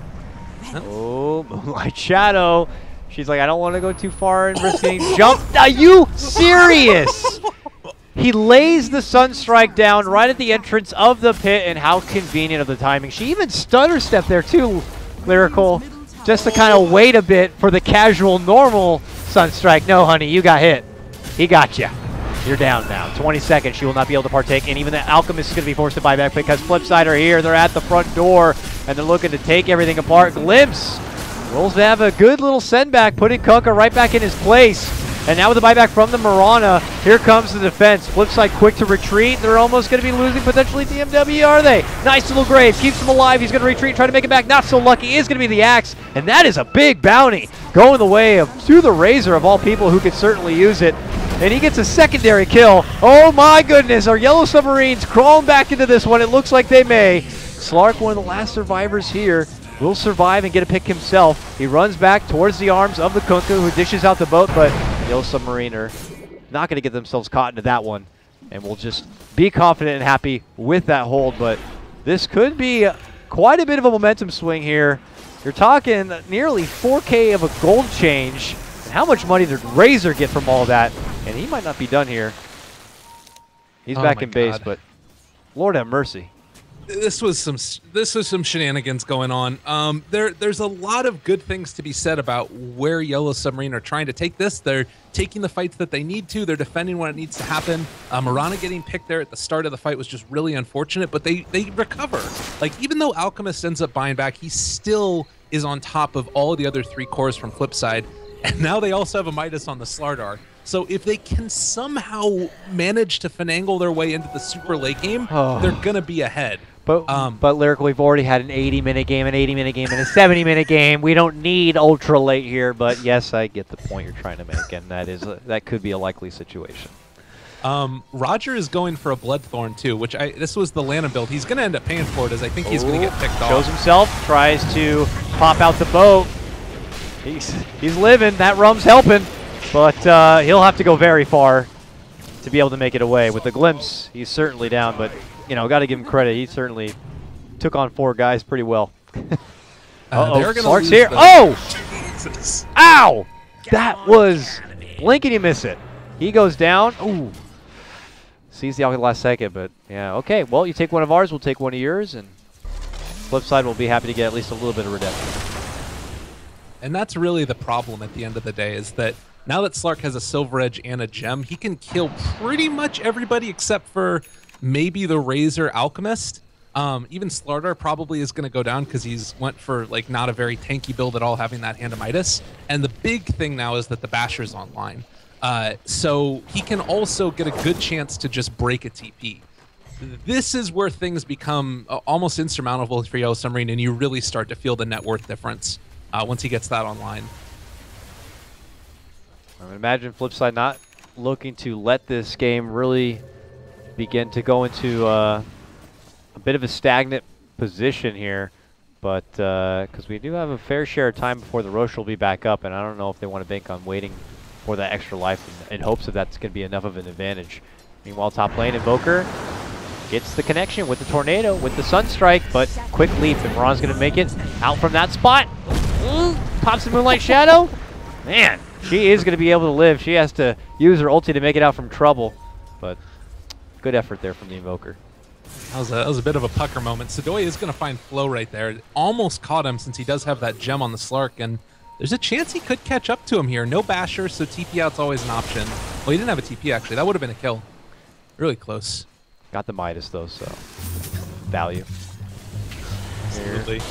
Oh, Moonlight Shadow. She's like, I don't want to go too far and risk getting jumped. Are you serious? He lays the Sunstrike down right at the entrance of the pit, and how convenient of the timing. She even stutter stepped there too, Lyrical, just to kind of wait a bit for the casual, normal Sunstrike. No, honey, you got hit. He got you. You're down now. 20 seconds. She will not be able to partake, and even the Alchemist is going to be forced to buy back because Flipside are here. They're at the front door, and they're looking to take everything apart. Glimpse rolls to have a good little send back, putting Kunkka right back in his place. And now with the buyback from the Mirana, here comes the defense. Flipside quick to retreat. They're almost going to be losing potentially DMW, are they? Nice little grave. Keeps him alive. He's going to retreat, try to make it back. Not so lucky. Is going to be the Axe. And that is a big bounty going the way of to the Razor of all people who could certainly use it. And he gets a secondary kill. Oh my goodness. Our Yellow Submarines crawling back into this one. It looks like they may. Slark, one of the last survivors here, will survive and get a pick himself. He runs back towards the arms of the Kunkka, who dishes out the boat, but Yellow Submarine are not going to get themselves caught into that one. And we'll just be confident and happy with that hold. But this could be quite a bit of a momentum swing here. You're talking nearly 4K of a gold change. And how much money did Razor get from all that? And he might not be done here. He's back in base, but Lord have mercy. This was some shenanigans going on. There's a lot of good things to be said about where Yellow Submarine are trying to take this. They're taking the fights that they need to. They're defending when it needs to happen. Mirana getting picked there at the start of the fight was just really unfortunate, but they recover. Like, even though Alchemist ends up buying back, he still is on top of all of the other 3 cores from Flipside. And now they also have a Midas on the Slardar. So if they can somehow manage to finagle their way into the super late game, they're going to be ahead. But Lyrical, we've already had an 80-minute game, an 80-minute game, and a 70-minute game. We don't need ultra late here, but yes, I get the point you're trying to make, and that could be a likely situation. Roger is going for a Bloodthorn too, which this was the Lana build. He's going to end up paying for it, as I think he's going to get picked off. Shows himself, tries to pop out the boat. He's living. That rum's helping, but he'll have to go very far to be able to make it away. With the glimpse, he's certainly down, but you know, got to give him credit. He certainly took on 4 guys pretty well. Slark's here. Oh! Jesus. Ow! That was blink and you miss it. He goes down. Ooh. Sees the Alk last second, but yeah, okay. Well, you take one of ours, we'll take one of yours, and flip side, we'll be happy to get at least a little bit of redemption. And that's really the problem at the end of the day, is that now that Slark has a Silver Edge and a gem, he can kill pretty much everybody except for maybe the Razor Alchemist. Even Slardar probably is going to go down because he's went for like not a very tanky build at all, having that Hand of Midas. And the big thing now is that the Basher's online. So he can also get a good chance to just break a TP. This is where things become almost insurmountable for Yellow Submarine, and you really start to feel the net worth difference once he gets that online. I would imagine Flipside not looking to let this game really begin to go into a bit of a stagnant position here, but because we do have a fair share of time before the Roche will be back up, and I don't know if they want to bank on waiting for that extra life in hopes that that's going to be enough of an advantage. Meanwhile, top lane, Invoker gets the connection with the Tornado, with the Sunstrike, but quick leap, and Ron's going to make it out from that spot. Ooh, pops the Moonlight Shadow. Man, she is going to be able to live. She has to use her ulti to make it out from trouble, but good effort there from the Invoker. That was a bit of a pucker moment. Sadoy is going to find Flow right there. Almost caught him since he does have that gem on the Slark, and there's a chance he could catch up to him here. No Basher, so TP out's always an option. Well, he didn't have a TP, actually. That would have been a kill. Really close. Got the Midas, though, so value. Absolutely.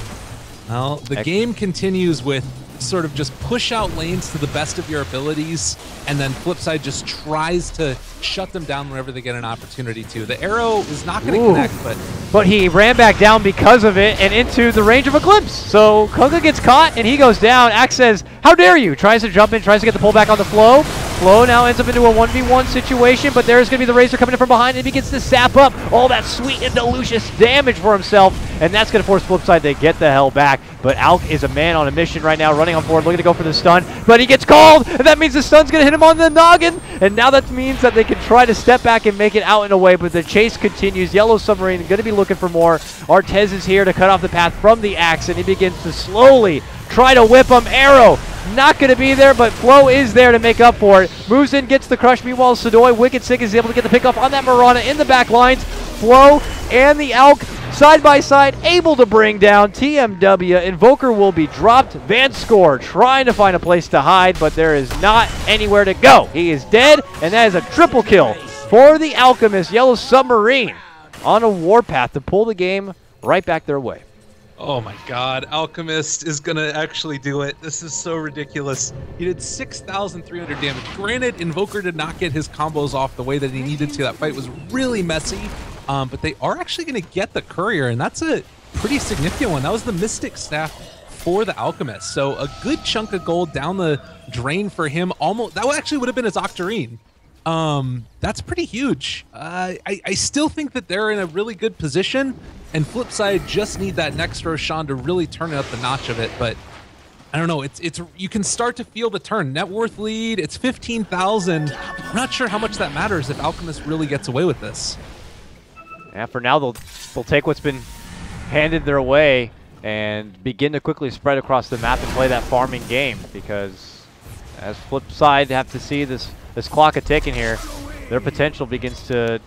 Well, the game continues with sort of just push out lanes to the best of your abilities, and then Flipside just tries to shut them down whenever they get an opportunity to. The arrow is not going to connect, but he ran back down because of it and into the range of a glimpse. So Koga gets caught and he goes down. Axe says, "How dare you?" Tries to jump in, tries to get the pullback on the Flow. Flow now ends up into a 1v1 situation, but there's going to be the Razor coming in from behind, and he begins to sap up all that sweet and delicious damage for himself, and that's going to force Flipside to get the hell back. But Alk is a man on a mission right now, running on forward, looking to go for the stun, but he gets called, and that means the stun's going to hit him on the noggin, and now that means that they can try to step back and make it out and away, but the chase continues. Yellow Submarine going to be looking for more. Artez is here to cut off the path from the Axe, and he begins to slowly try to whip him. Arrow not going to be there, but Flow is there to make up for it. Moves in, gets the crush. Meanwhile, Sadoy, Wicked Sick, is able to get the pick off on that Mirana in the back lines. Flow and the Alk side by side, able to bring down TMW. Invoker will be dropped. Vanscore trying to find a place to hide, but there is not anywhere to go. He is dead, and that is a triple kill for the Alchemist. Yellow Submarine on a warpath to pull the game right back their way. Oh my god, Alchemist is gonna actually do it. This is so ridiculous. He did 6,300 damage. Granted, Invoker did not get his combos off the way that he needed to. That fight was really messy, but they are actually gonna get the Courier, and that's a pretty significant one. That was the Mystic Staff for the Alchemist. So a good chunk of gold down the drain for him. Almost, that actually would have been his Octarine. That's pretty huge. I still think that they're in a really good position, and Flipside just need that next Roshan to really turn up the notch of it. But I don't know. It's you can start to feel the turn. Net worth lead. It's 15,000. I'm not sure how much that matters if Alchemist really gets away with this. Yeah, for now they'll take what's been handed their way and begin to quickly spread across the map and play that farming game, because as Flipside have to see this clock a-ticking here, their potential begins to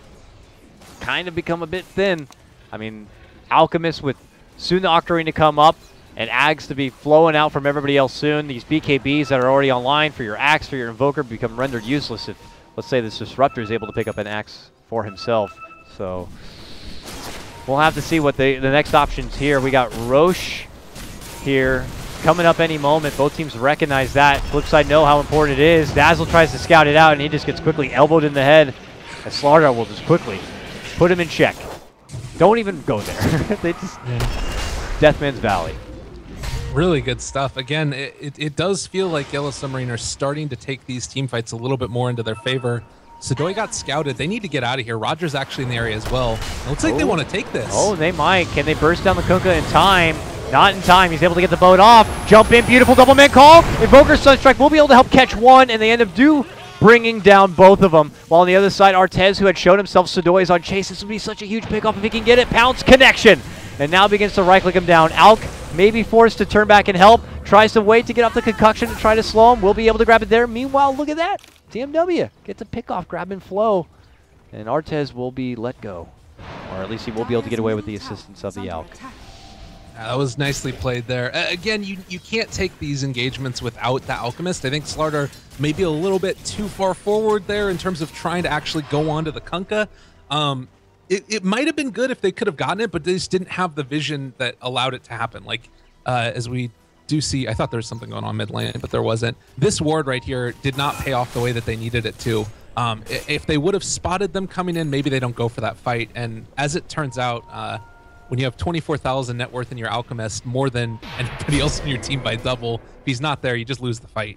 kind of become a bit thin. I mean, Alchemist with soon the Octarine to come up and Ags to be flowing out from everybody else soon. These BKBs that are already online for your Axe, for your Invoker, become rendered useless if, let's say, this Disruptor is able to pick up an Axe for himself. So we'll have to see what the next options here. We got Roche here coming up any moment. Both teams recognize that. Flipside know how important it is. Dazzle tries to scout it out, and he just gets quickly elbowed in the head. And Slardar will just quickly put him in check. Don't even go there. They just Deathman's Valley. Really good stuff. Again, it does feel like Yellow Submarine are starting to take these team fights a little bit more into their favor. Sadoy got scouted. They need to get out of here. Roger's actually in the area as well. It looks like they want to take this. Oh, they might. Can they burst down the Kunkka in time? Not in time. He's able to get the boat off. Jump in. Beautiful double man call. Invoker Sunstrike will be able to help catch one, and they end up bringing down both of them. While on the other side, Artez, who had shown himself Sadoy, is on chase. This would be such a huge pickoff if he can get it. Pounce connection. And now begins to right-click him down. Alk may be forced to turn back and help. Tries to wait to get off the concoction to try to slow him. Will be able to grab it there. Meanwhile, look at that. TMW gets a pickoff, grab and flow. And Artez will be let go. Or at least he will be able to get away with the assistance of the Alk. That was nicely played there. Again, you can't take these engagements without the Alchemist. I think Slardar may be a little bit too far forward there in terms of trying to actually go on to the Kunkka. It might have been good if they could have gotten it, but they just didn't have the vision that allowed it to happen. Like, as we do see, I thought there was something going on mid lane, but there wasn't. This ward right here did not pay off the way that they needed it to. If they would have spotted them coming in, maybe they don't go for that fight. And as it turns out, when you have 24,000 net worth in your Alchemist, more than anybody else in your team by double, if he's not there, you just lose the fight.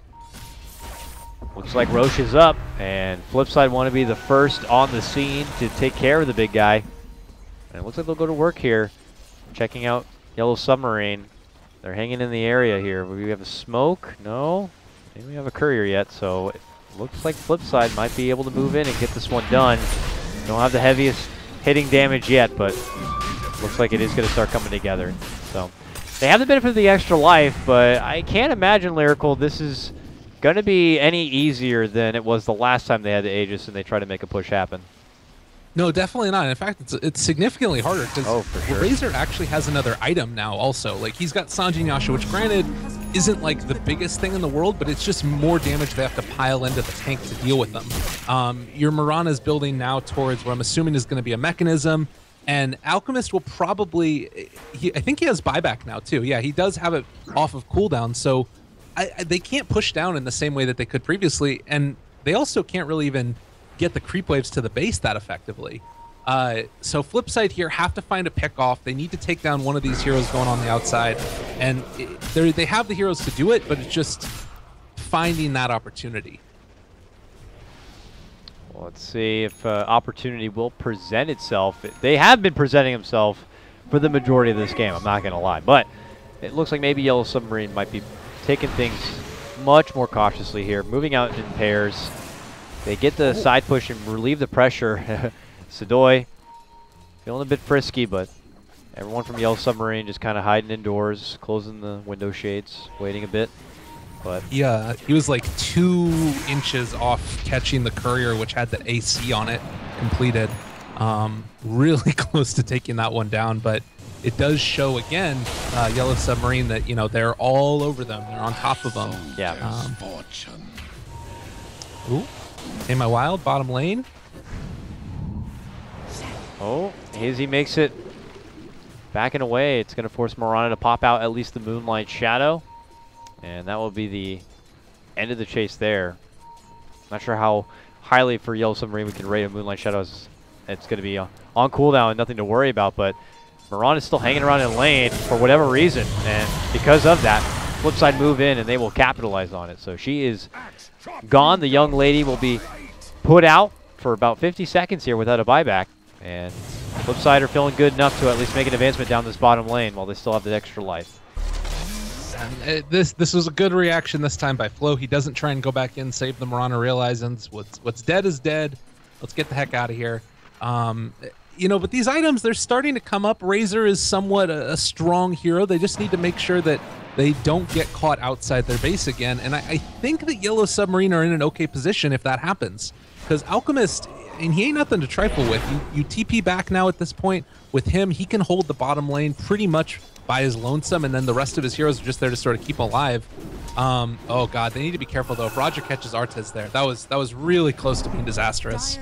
Looks like Roche is up, and Flipside want to be the first on the scene to take care of the big guy. And it looks like they'll go to work here, checking out Yellow Submarine. They're hanging in the area here. We have a smoke? No. Maybe we have a courier yet, so it looks like Flipside might be able to move in and get this one done. Don't have the heaviest hitting damage yet, but looks like it is going to start coming together. So they have the benefit of the extra life, but I can't imagine, Lyrical, this is going to be any easier than it was the last time they had the Aegis and they tried to make a push happen. No, definitely not. In fact, it's significantly harder because Razor actually has another item now also. Like, he's got Sanjin Yasha, which granted isn't like the biggest thing in the world, but it's just more damage they have to pile into the tank to deal with them. Your Mirana is building now towards what I'm assuming is going to be a mechanism, and Alchemist will probably, I think he has buyback now too. Yeah, he does have it off of cooldown, so they can't push down in the same way that they could previously, and they also can't really even get the creep waves to the base that effectively. So Flipside here have to find a pick off. They need to take down one of these heroes going on the outside, and they have the heroes to do it, but it's just finding that opportunity. Well, let's see if opportunity will present itself. They have been presenting themselves for the majority of this game, I'm not going to lie, but it looks like maybe Yellow Submarine might be taking things much more cautiously here, moving out in pairs. They get the side push and relieve the pressure. Sadoy feeling a bit frisky, but everyone from Yellow Submarine just kind of hiding indoors, closing the window shades, waiting a bit. But yeah, he was like 2 inches off catching the courier, which had the AC on it completed. Really close to taking that one down, but it does show again, Yellow Submarine, that, you know, they're all over them. They're on top of them. Yeah. Ooh. In my wild, bottom lane. Oh, Hazy makes it back and away. It's going to force Mirana to pop out at least the Moonlight Shadow. And that will be the end of the chase there. Not sure how highly for Yellow Submarine we can rate a Moonlight Shadow. It's going to be on cooldown and nothing to worry about, but Mirana is still hanging around in lane for whatever reason. And because of that, Flipside move in and they will capitalize on it. So she is gone. The young lady will be put out for about 50 seconds here without a buyback. And Flipside are feeling good enough to at least make an advancement down this bottom lane while they still have the extra life. And this was a good reaction this time by Flo. He doesn't try and go back in, save the Mirana, realizing what's dead is dead. Let's get the heck out of here. You know, but these items, they're starting to come up. Razor is somewhat a strong hero. They just need to make sure that they don't get caught outside their base again. And I think that Yellow Submarine are in an okay position if that happens. Because Alchemist, and he ain't nothing to trifle with. You TP back now at this point. With him, he can hold the bottom lane pretty much by his lonesome, and then the rest of his heroes are just there to sort of keep him alive. Oh god, they need to be careful though. If Roger catches Artez there, that was really close to being disastrous.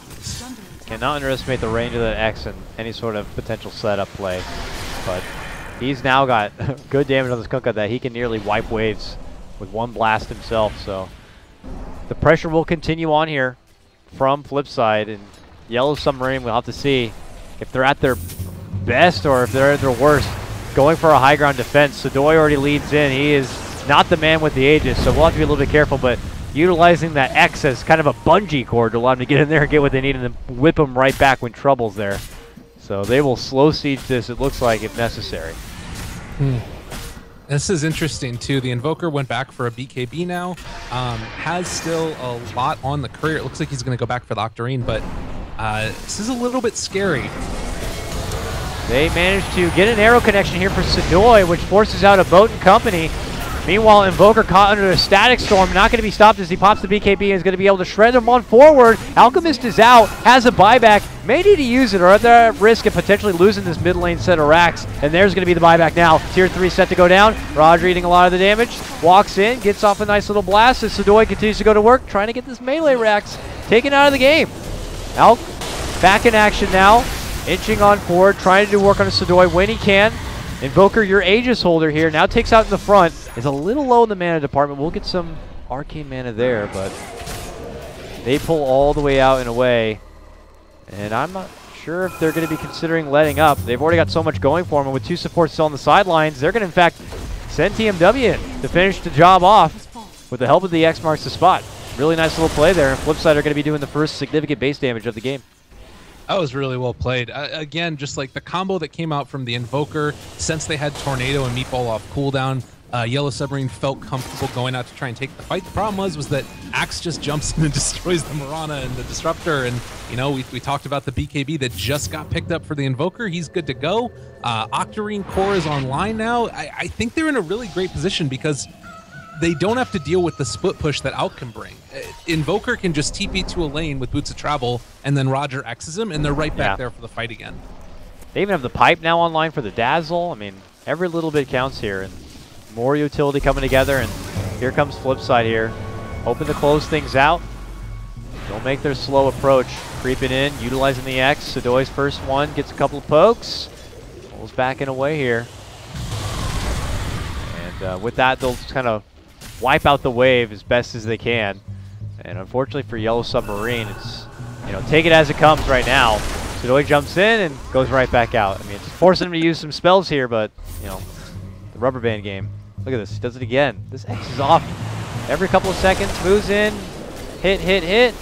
Cannot underestimate the range of that X and any sort of potential setup play. But He's now got good damage on this Kunkka that he can nearly wipe waves with one blast himself. So the pressure will continue on here from Flipside, and Yellow Submarine, we'll have to see if they're at their best or if they're at their worst. Going for a high ground defense. Sudoi already leads in. He is not the man with the Aegis, so we'll have to be a little bit careful, but utilizing that X as kind of a bungee cord to allow them to get in there and get what they need and then whip them right back when trouble's there. So they will slow siege this, it looks like, if necessary. This is interesting too. The Invoker went back for a BKB now. Has still a lot on the Courier. It looks like he's going to go back for the Octarine, but this is a little bit scary. They managed to get an arrow connection here for Sudoi, which forces out a boat and company. Meanwhile, Invoker caught under a static storm, not going to be stopped as he pops the BKB and is going to be able to shred them on forward. Alchemist is out, has a buyback, may need to use it or at the risk of potentially losing this mid lane set of racks. And there's going to be the buyback now. Tier 3 set to go down. Roger eating a lot of the damage, walks in, gets off a nice little blast as Sudoi continues to go to work, trying to get this melee racks taken out of the game. Alk back in action now. Inching on forward, trying to do work on a Sudoi when he can. Invoker, your Aegis holder here, now takes out in the front. Is a little low in the mana department. We'll get some arcane mana there, but they pull all the way out and away. And I'm not sure if they're going to be considering letting up. They've already got so much going for them, and with two supports still on the sidelines, they're going to, in fact, send TMW in to finish the job off with the help of the X marks the spot. Really nice little play there, and Flipside are going to be doing the first significant base damage of the game. That was really well played. Again, just like the combo that came out from the Invoker, since they had Tornado and Meatball off cooldown, Yellow Submarine felt comfortable going out to try and take the fight. The problem was that Axe just jumps in and destroys the Mirana and the Disruptor. And, you know, we talked about the BKB that just got picked up for the Invoker. He's good to go. Octarine Core is online now. I think they're in a really great position because they don't have to deal with the split push that Alk can bring. Invoker can just TP to a lane with Boots of Travel, and then Roger X's him, and they're right back there for the fight again. They even have the pipe now online for the Dazzle. I mean, every little bit counts here, and more utility coming together, and here comes Flipside here, hoping to close things out. Don't make their slow approach. Creeping in, utilizing the X. Sudoi's first one, gets a couple of pokes, pulls back and away here. And with that, they'll just kind of wipe out the wave as best as they can. And unfortunately for Yellow Submarine, it's, you know, take it as it comes right now. Sudoi jumps in and goes right back out. I mean, it's forcing him to use some spells here, but, you know, the rubber band game. Look at this, he does it again. This X is off every couple of seconds, moves in, hit, and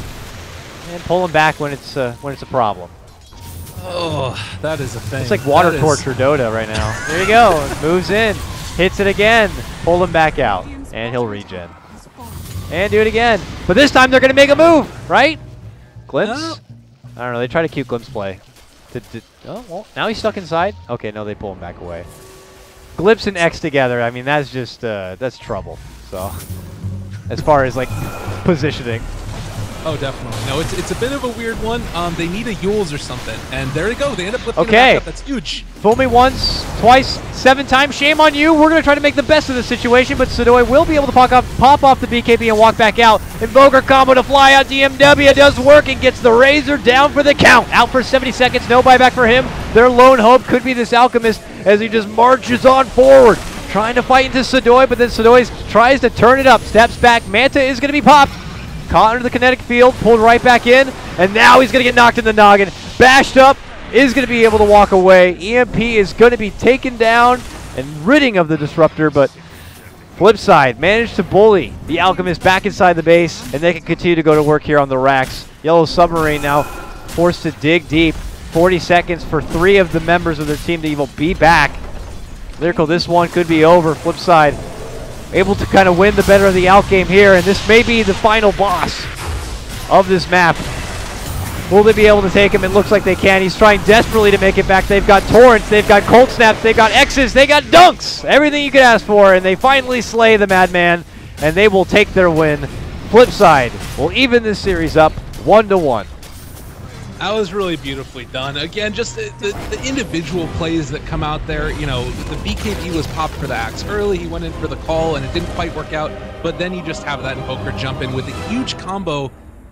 pull him back when it's a problem. Oh, that is a thing. It's like water torture Dota right now. There you go, moves in, hits it again, pull him back out, and he'll regen. And do it again. But this time they're going to make a move, right? Glimpse? I don't know, they try to keep Glimpse play. Oh, well, now he's stuck inside? Okay, no, they pull him back away. Glimpse and X together, I mean, that's just, that's trouble. So, as far as, like, positioning. Oh, definitely. No, it's a bit of a weird one. They need a Yules or something, and there they go. They end up lifting it back up. That's huge. Fool me once, twice, 7 times. Shame on you. We're going to try to make the best of the situation, but Sudoi will be able to pop off the BKB and walk back out. Invoker combo to fly out. DMW does work and gets the Razor down for the count. Out for 70 seconds. No buyback for him. Their lone hope could be this Alchemist as he just marches on forward, trying to fight into Sudoi, but then Sudoi tries to turn it up. Steps back. Manta is going to be popped. Caught under the kinetic field, pulled right back in, and now he's going to get knocked in the noggin. Bashed up, is going to be able to walk away. EMP is going to be taken down and ridding of the Disruptor, but Flipside managed to bully the Alchemist back inside the base, and they can continue to go to work here on the racks. Yellow Submarine now forced to dig deep. 40 seconds for 3 of the members of their team to even be back. Lyrical, this one could be over. Flipside able to kind of win the better of the out game here, and this may be the final boss of this map. Will they be able to take him? It looks like they can. He's trying desperately to make it back. They've got Torrents, they've got Cold Snaps, they've got X's, they got Dunks! Everything you could ask for, and they finally slay the Madman, and they will take their win. Flipside will even this series up 1-1. That was really beautifully done. Again, just the individual plays that come out there. You know, the BKB was popped for the Axe early. He went in for the call, and it didn't quite work out. But then you just have that Invoker jump in with a huge combo.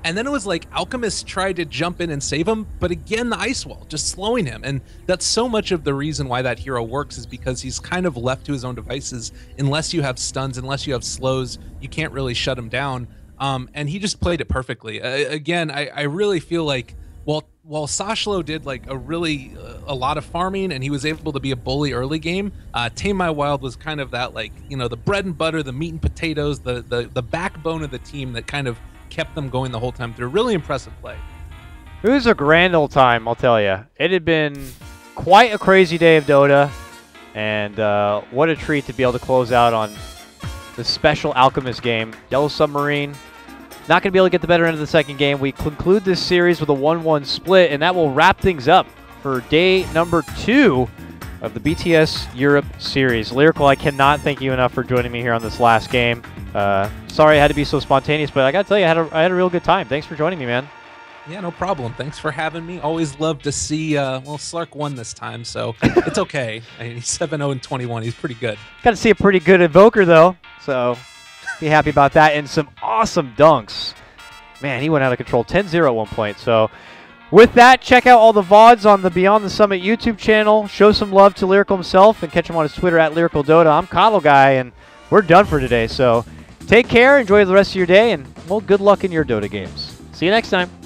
And then it was like Alchemist tried to jump in and save him, but again, the ice wall just slowing him. And that's so much of the reason why that hero works, is because he's kind of left to his own devices. Unless you have stuns, unless you have slows, you can't really shut him down. And he just played it perfectly. Again, I really feel like while Sashlo did like a lot of farming and he was able to be a bully early game, Tame My Wild was kind of that, like, you know, the bread and butter, the meat and potatoes, the backbone of the team that kind of kept them going the whole time through. Really impressive play. It was a grand old time, I'll tell you. It had been quite a crazy day of Dota, and what a treat to be able to close out on the special Alchemist game. Yellow Submarine not going to be able to get the better end of the second game. We conclude this series with a 1-1 split, and that will wrap things up for day number 2 of the BTS Europe series. Lyrical, I cannot thank you enough for joining me here on this last game. Sorry I had to be so spontaneous, but I got to tell you, I had a real good time. Thanks for joining me, man. Yeah, no problem. Thanks for having me. Always love to see, well, Slark won this time, so it's okay. I mean, he's 7-0-21. He's pretty good. Got to see a pretty good Invoker, though, so be happy about that. And some awesome dunks. Man, he went out of control. 10-0 at one point. So with that, check out all the VODs on the Beyond the Summit YouTube channel. Show some love to Lyrical himself and catch him on his Twitter at LyricalDota. I'm Coddle Guy, and we're done for today. So take care, enjoy the rest of your day, and, well, good luck in your Dota games. See you next time.